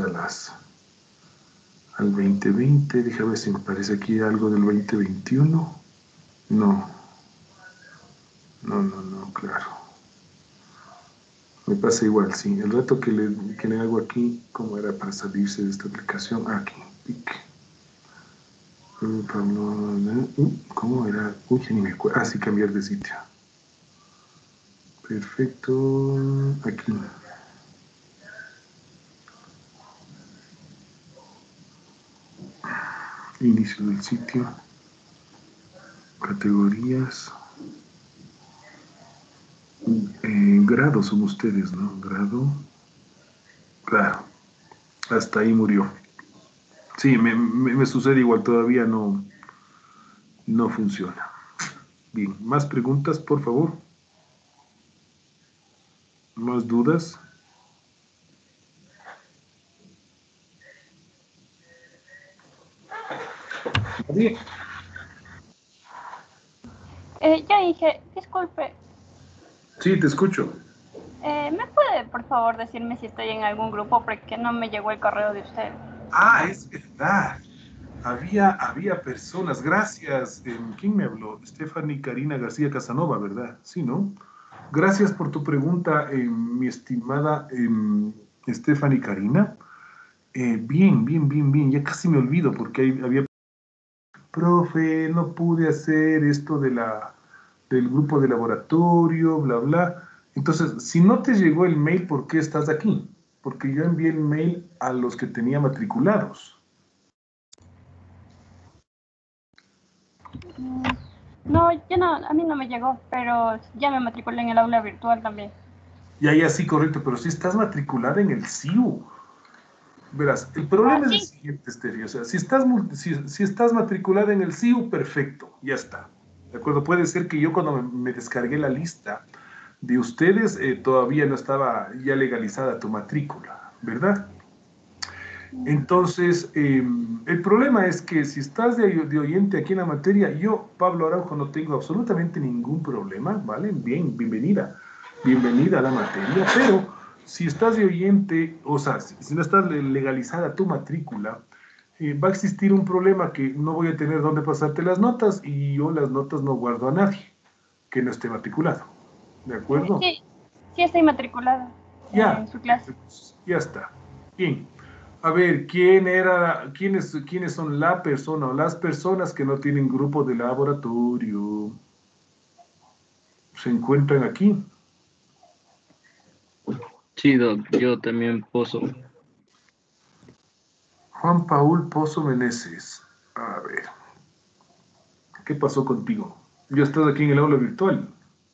al 2020. Déjame ver si me parece aquí algo del 2021. No. No, claro. Me pasa igual, sí. El rato que le hago aquí, ¿cómo era para salirse de esta aplicación? Aquí, pic. ¿Cómo era? Uy, ya ni me acuerdo. Sí, cambiar de sitio. Perfecto. Aquí. Inicio del sitio. Categorías. Grado son ustedes, ¿no? Grado. Claro. Hasta ahí murió. Sí, me sucede igual. Todavía no funciona. Bien. ¿Más preguntas, por favor? ¿Más dudas? Nadie. Ya dije, disculpe, Sí, te escucho. ¿me puede por favor decirme si estoy en algún grupo porque no me llegó el correo de usted? Es verdad. Había personas. Gracias. ¿Quién me habló? Stephanie Karina García Casanova, ¿verdad? Sí, ¿no? Gracias por tu pregunta, mi estimada Stephanie Karina. Bien. Ya casi me olvido porque había... Profe, no pude hacer esto del grupo de laboratorio, bla, bla. Entonces, si no te llegó el mail, ¿por qué estás aquí? Porque yo envié el mail a los que tenía matriculados. No, yo no, a mí no me llegó, pero ya me matriculé en el aula virtual también. Ya, sí, correcto, pero si estás matriculada en el CIU. Verás, el problema es el Sí. siguiente, Estefy. O sea, si estás matriculada en el CIU, perfecto, ya está. ¿De acuerdo? Puede ser que yo cuando me descargué la lista de ustedes, todavía no estaba ya legalizada tu matrícula, ¿verdad? Entonces, el problema es que si estás de oyente aquí en la materia, yo, Pablo Araujo, no tengo absolutamente ningún problema, ¿vale? Bienvenida a la materia, pero si estás de oyente, o sea, si no está legalizada tu matrícula, va a existir un problema que no voy a tener dónde pasarte las notas y yo las notas no guardo a nadie que no esté matriculado, ¿de acuerdo? Sí, sí estoy matriculada Ya, en su clase. ya está. Bien. A ver, ¿quiénes son la persona o las personas que no tienen grupo de laboratorio? ¿Se encuentran aquí? Sí, Doc, yo también poso. Juan Paul Pozo Meneses. A ver, ¿qué pasó contigo? ¿Ya estás aquí en el aula virtual?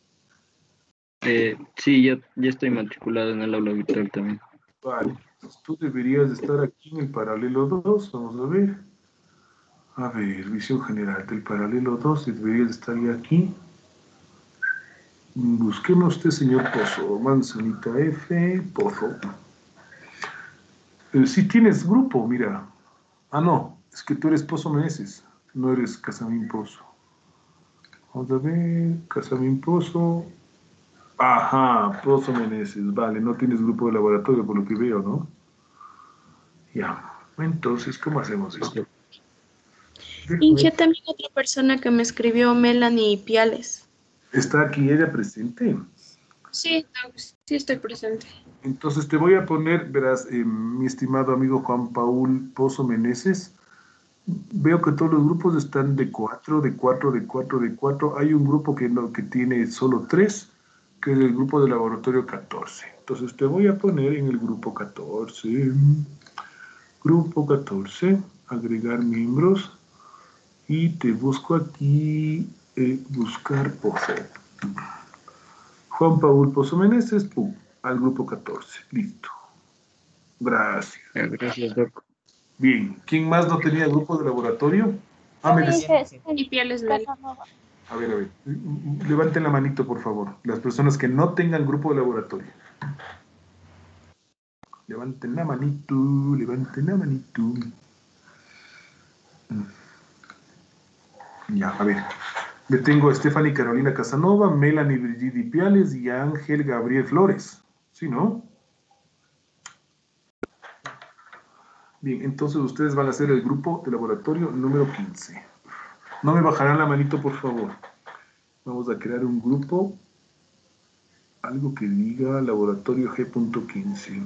Sí, ya estoy matriculado en el aula virtual también. Vale, entonces tú deberías estar aquí en el paralelo 2. Vamos a ver. A ver, visión general del paralelo 2. Deberías estar ya aquí. Busquemos este señor Pozo. Manzanita F. Pozo. Si tienes grupo, mira. Ah, no, es que tú eres Pozo Meneses, no eres Casamín Pozo. Vamos a ver, Casamín Pozo. Ajá, Pozo Meneses, vale, no tienes grupo de laboratorio por lo que veo, ¿no? Ya, entonces, ¿cómo hacemos esto? Inge, también otra persona que me escribió, Melanie Piales. ¿Está aquí ella presente? Sí, sí estoy presente. Entonces te voy a poner, verás, mi estimado amigo Juan Paul Pozo Meneses. Veo que todos los grupos están de 4, de 4, de 4, de 4. Hay un grupo que tiene solo 3, que es el grupo de laboratorio 14. Entonces te voy a poner en el grupo 14. Grupo 14, agregar miembros. Y te busco aquí, buscar Pozo. Juan Paul Pozo Meneses, pum, al grupo 14. Listo. Gracias. Gracias, Doc. Bien. ¿Quién más no tenía grupo de laboratorio? Ah, me decía. Y Piales Mel. A ver. Levanten la manito, por favor. Las personas que no tengan grupo de laboratorio. Levanten la manito, levanten la manito. Ya, a ver. Le tengo a Stephanie Carolina Casanova, Melanie Brigitte Piales y a Ángel Gabriel Flores. ¿Sí, no? Bien, entonces ustedes van a hacer el grupo de laboratorio número 15. No me bajarán la manito, por favor. Vamos a crear un grupo. Algo que diga laboratorio G.15.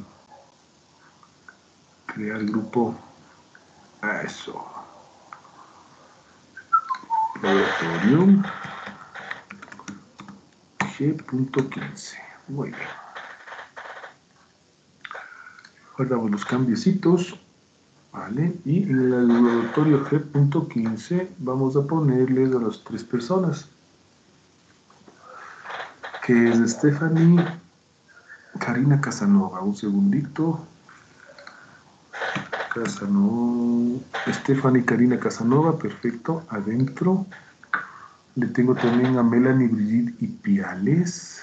Crear grupo. A eso. Laboratorio G.15. Muy bien. Guardamos los cambiecitos. Vale. Y en el laboratorio G.15 vamos a ponerles a las 3 personas. Que es Stephanie Karina Casanova. Un segundito. Casanova. Stephanie Karina Casanova. Perfecto. Adentro. Le tengo también a Melanie Brigitte y Piales.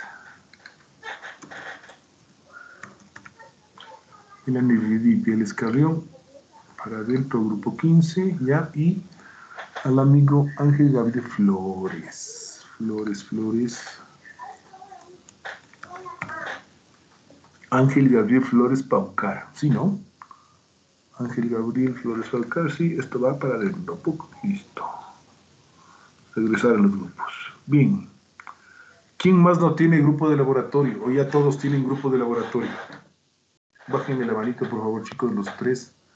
Melanie Brigitte y Piales Carrión. Para adentro, grupo 15. Ya. Y al amigo Ángel Gabriel Flores. Flores. Ángel Gabriel Flores Paucar. ¿Sí, no? Ángel Gabriel Flores Paucar. Sí, esto va para adentro. Listo. Regresar a los grupos. Bien. ¿Quién más no tiene grupo de laboratorio? ¿O ya todos tienen grupo de laboratorio? Bájenme la manito, por favor, chicos, los 3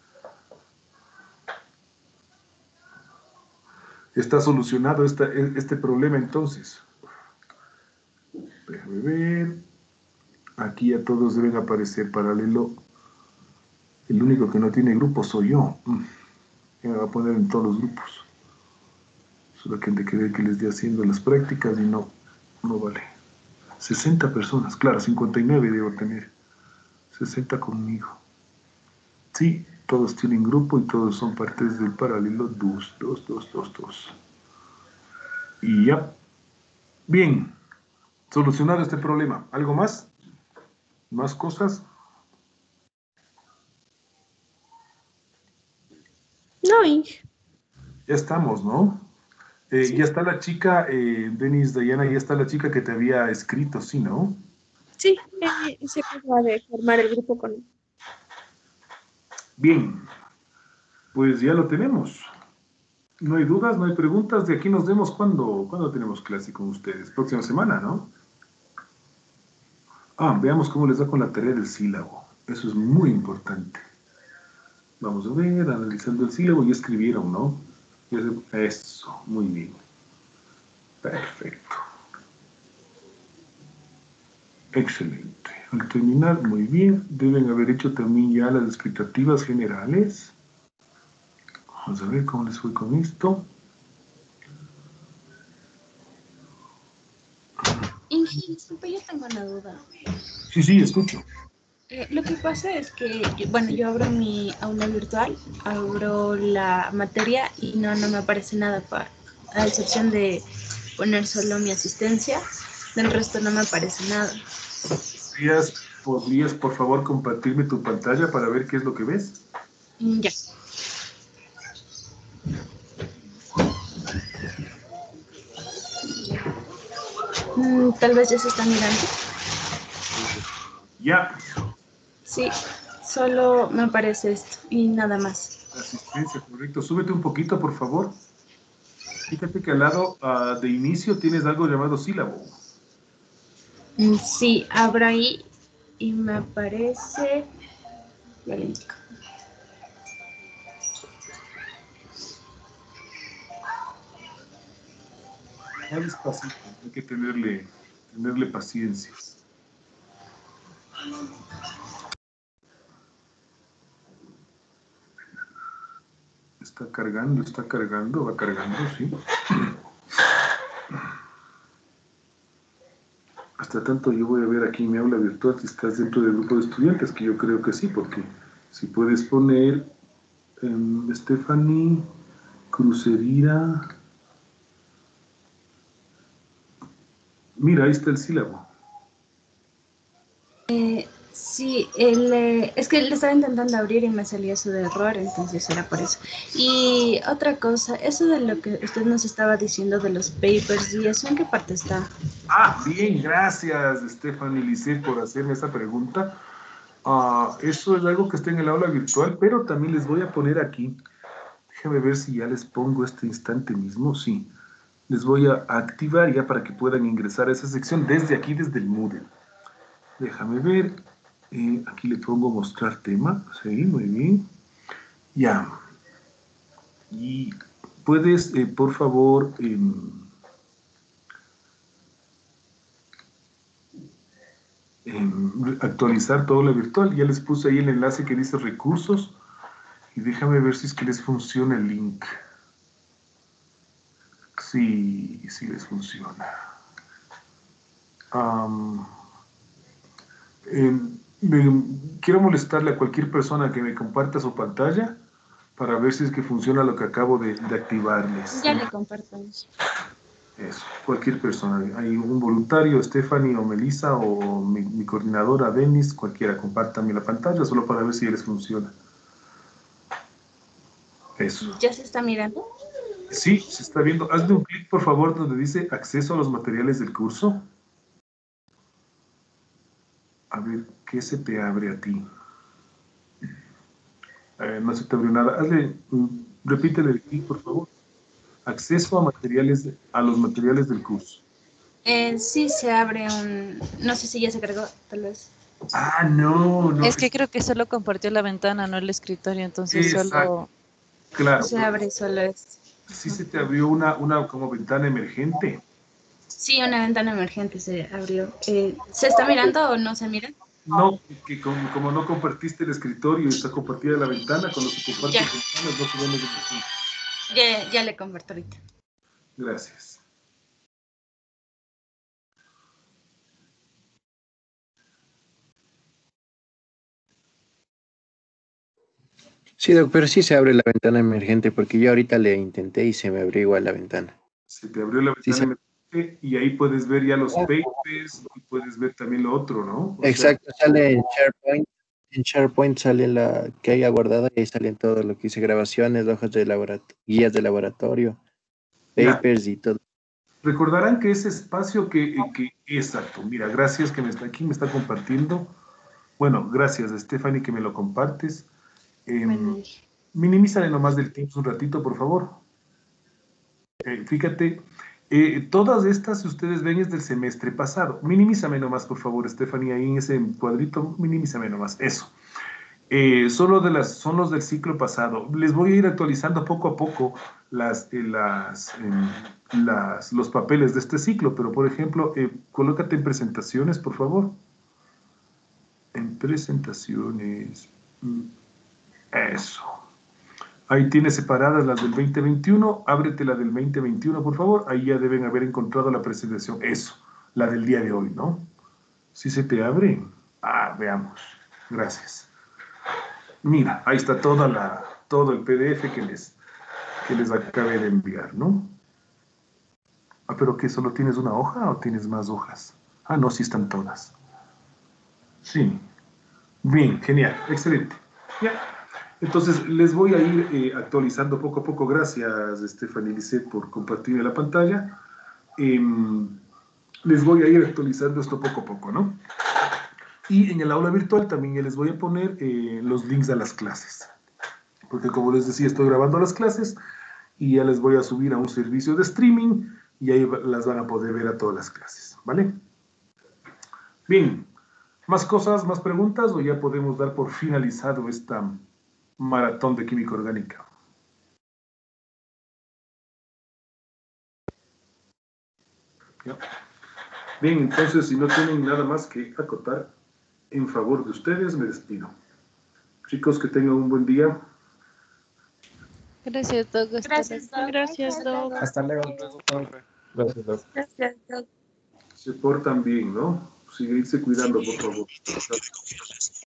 Está solucionado este problema entonces. Déjame ver. Aquí a todos deben aparecer paralelo. El único que no tiene grupo soy yo. Me va a poner en todos los grupos. Solo que han de querer que les esté haciendo las prácticas y no vale. 60 personas, claro, 59 debo tener. 60 conmigo. Sí, todos tienen grupo y todos son partes del paralelo 2. Y ya. Bien. Solucionado este problema. ¿Algo más? ¿Más cosas? No, Inge. Ya estamos, ¿no? Sí. Ya está la chica, Denis, Dayana, ya está la chica que te había escrito, ¿sí, no? Sí, se acaba de formar el grupo con él. Bien, pues ya lo tenemos. No hay dudas, no hay preguntas. De aquí nos vemos cuando tenemos clase con ustedes. Próxima semana, ¿no? Veamos cómo les va con la tarea del sílabo. Eso es muy importante. Vamos a ver, analizando el sílabo, ya escribieron, ¿no? Eso, muy bien. Perfecto. Excelente. Al terminar, muy bien. Deben haber hecho también ya las expectativas generales. Vamos a ver cómo les fue con esto. Inge, disculpe, yo tengo una duda. Sí, escucho. Lo que pasa es que, bueno, yo abro mi aula virtual, abro la materia y no me aparece nada, a excepción de poner solo mi asistencia, del resto no me aparece nada. ¿Podrías, por favor, compartirme tu pantalla para ver qué es lo que ves? Ya. Tal vez ya se está mirando. Ya. Sí, solo me aparece esto y nada más. Asistencia, correcto. Súbete un poquito, por favor. Fíjate que al lado de inicio tienes algo llamado sílabo. Sí, abro ahí y me aparece... Ya le indico. Más despacito, hay que tenerle paciencia. Está cargando, va cargando, sí. Hasta tanto yo voy a ver aquí en mi aula virtual si estás dentro del grupo de estudiantes, que yo creo que sí, porque si puedes poner Stephanie Crucerira. Mira, ahí está el sílabo. Sí, es que le estaba intentando abrir y me salía eso de error, entonces era por eso. Y otra cosa, eso de lo que usted nos estaba diciendo de los papers y eso, ¿en qué parte está? Bien, gracias, Stephanie Lisset, por hacerme esa pregunta. Eso es algo que está en el aula virtual, pero también les voy a poner aquí. Déjame ver si ya les pongo este instante mismo. Sí, les voy a activar ya para que puedan ingresar a esa sección desde aquí, desde el Moodle. Déjame ver. Aquí le pongo mostrar tema. Sí, muy bien. Ya. Y puedes, por favor, actualizar todo lo virtual. Ya les puse ahí el enlace que dice recursos. Y déjame ver si es que les funciona el link. Sí les funciona. Quiero molestarle a cualquier persona que me comparta su pantalla para ver si es que funciona lo que acabo de activarles. Ya le compartamos. Eso, cualquier persona. Hay un voluntario, Stephanie o Melissa o mi coordinadora Denis, cualquiera, compártame la pantalla solo para ver si les funciona. Eso. ¿Ya se está mirando? Sí, se está viendo. Hazle un clic, por favor, donde dice acceso a los materiales del curso. A ver, ¿qué se te abre a ti? No se te abrió nada. Repítele el clic, por favor. Acceso a los materiales del curso. Sí se abre no sé si ya se cargó, tal vez. No. Es que creo que solo compartió la ventana, no el escritorio, entonces Exacto. solo... Claro. Se abre solo esto. Sí se te abrió una como ventana emergente. Sí, una ventana emergente se abrió. ¿Se está mirando o no se mira? No, que como no compartiste el escritorio y está compartida la ventana, cuando se comparte Ya. ventanas no se ven los emergentes. Ya le comparto ahorita. Gracias. Sí, Doc, pero sí se abre la ventana emergente porque yo ahorita le intenté y se me abrió igual la ventana. Se te abrió la Sí, ventana emergente y ahí puedes ver ya los papers y puedes ver también lo otro, ¿no? O sea, exacto, sale en SharePoint. En SharePoint sale la que haya guardado y ahí salen todo lo que hice, grabaciones, hojas de laboratorio, guías de laboratorio, ya. papers y todo. Recordarán que ese espacio exacto, mira, gracias que aquí me está compartiendo. Bueno, gracias, Stephanie, que me lo compartes. Minimízale nomás del Teams un ratito, por favor. Fíjate, todas estas, si ustedes ven, es del semestre pasado. Minimízame nomás, por favor, Stephanie, ahí en ese cuadrito, minimízame nomás, eso. Son los del ciclo pasado. Les voy a ir actualizando poco a poco los papeles de este ciclo, pero por ejemplo, colócate en presentaciones, por favor. En presentaciones. Eso. Ahí tienes separadas las del 2021. Ábrete la del 2021, por favor. Ahí ya deben haber encontrado la presentación. Eso, la del día de hoy, ¿no? ¿Sí se te abre? Veamos. Gracias. Mira, ahí está todo el PDF que les acabé de enviar, ¿no? Pero ¿qué? ¿Solo tienes una hoja o tienes más hojas? No, sí están todas. Sí. Bien, genial, excelente. Ya. Entonces, les voy a ir actualizando poco a poco. Gracias, Stephanie Lisset, por compartirme la pantalla. Les voy a ir actualizando esto poco a poco, ¿no? Y en el aula virtual también ya les voy a poner los links a las clases. Porque como les decía, estoy grabando las clases y ya les voy a subir a un servicio de streaming y ahí las van a poder ver a todas las clases, ¿vale? Bien, ¿más cosas, más preguntas o ya podemos dar por finalizado esta maratón de química orgánica? ¿Ya? Bien, entonces si no tienen nada más que acotar en favor de ustedes, me despido. Chicos, que tengan un buen día. Gracias, Doc. Gracias, Doc. Hasta luego. Gracias, Doc. Gracias, Doc. Se portan bien, ¿no? Seguirse cuidando, por favor.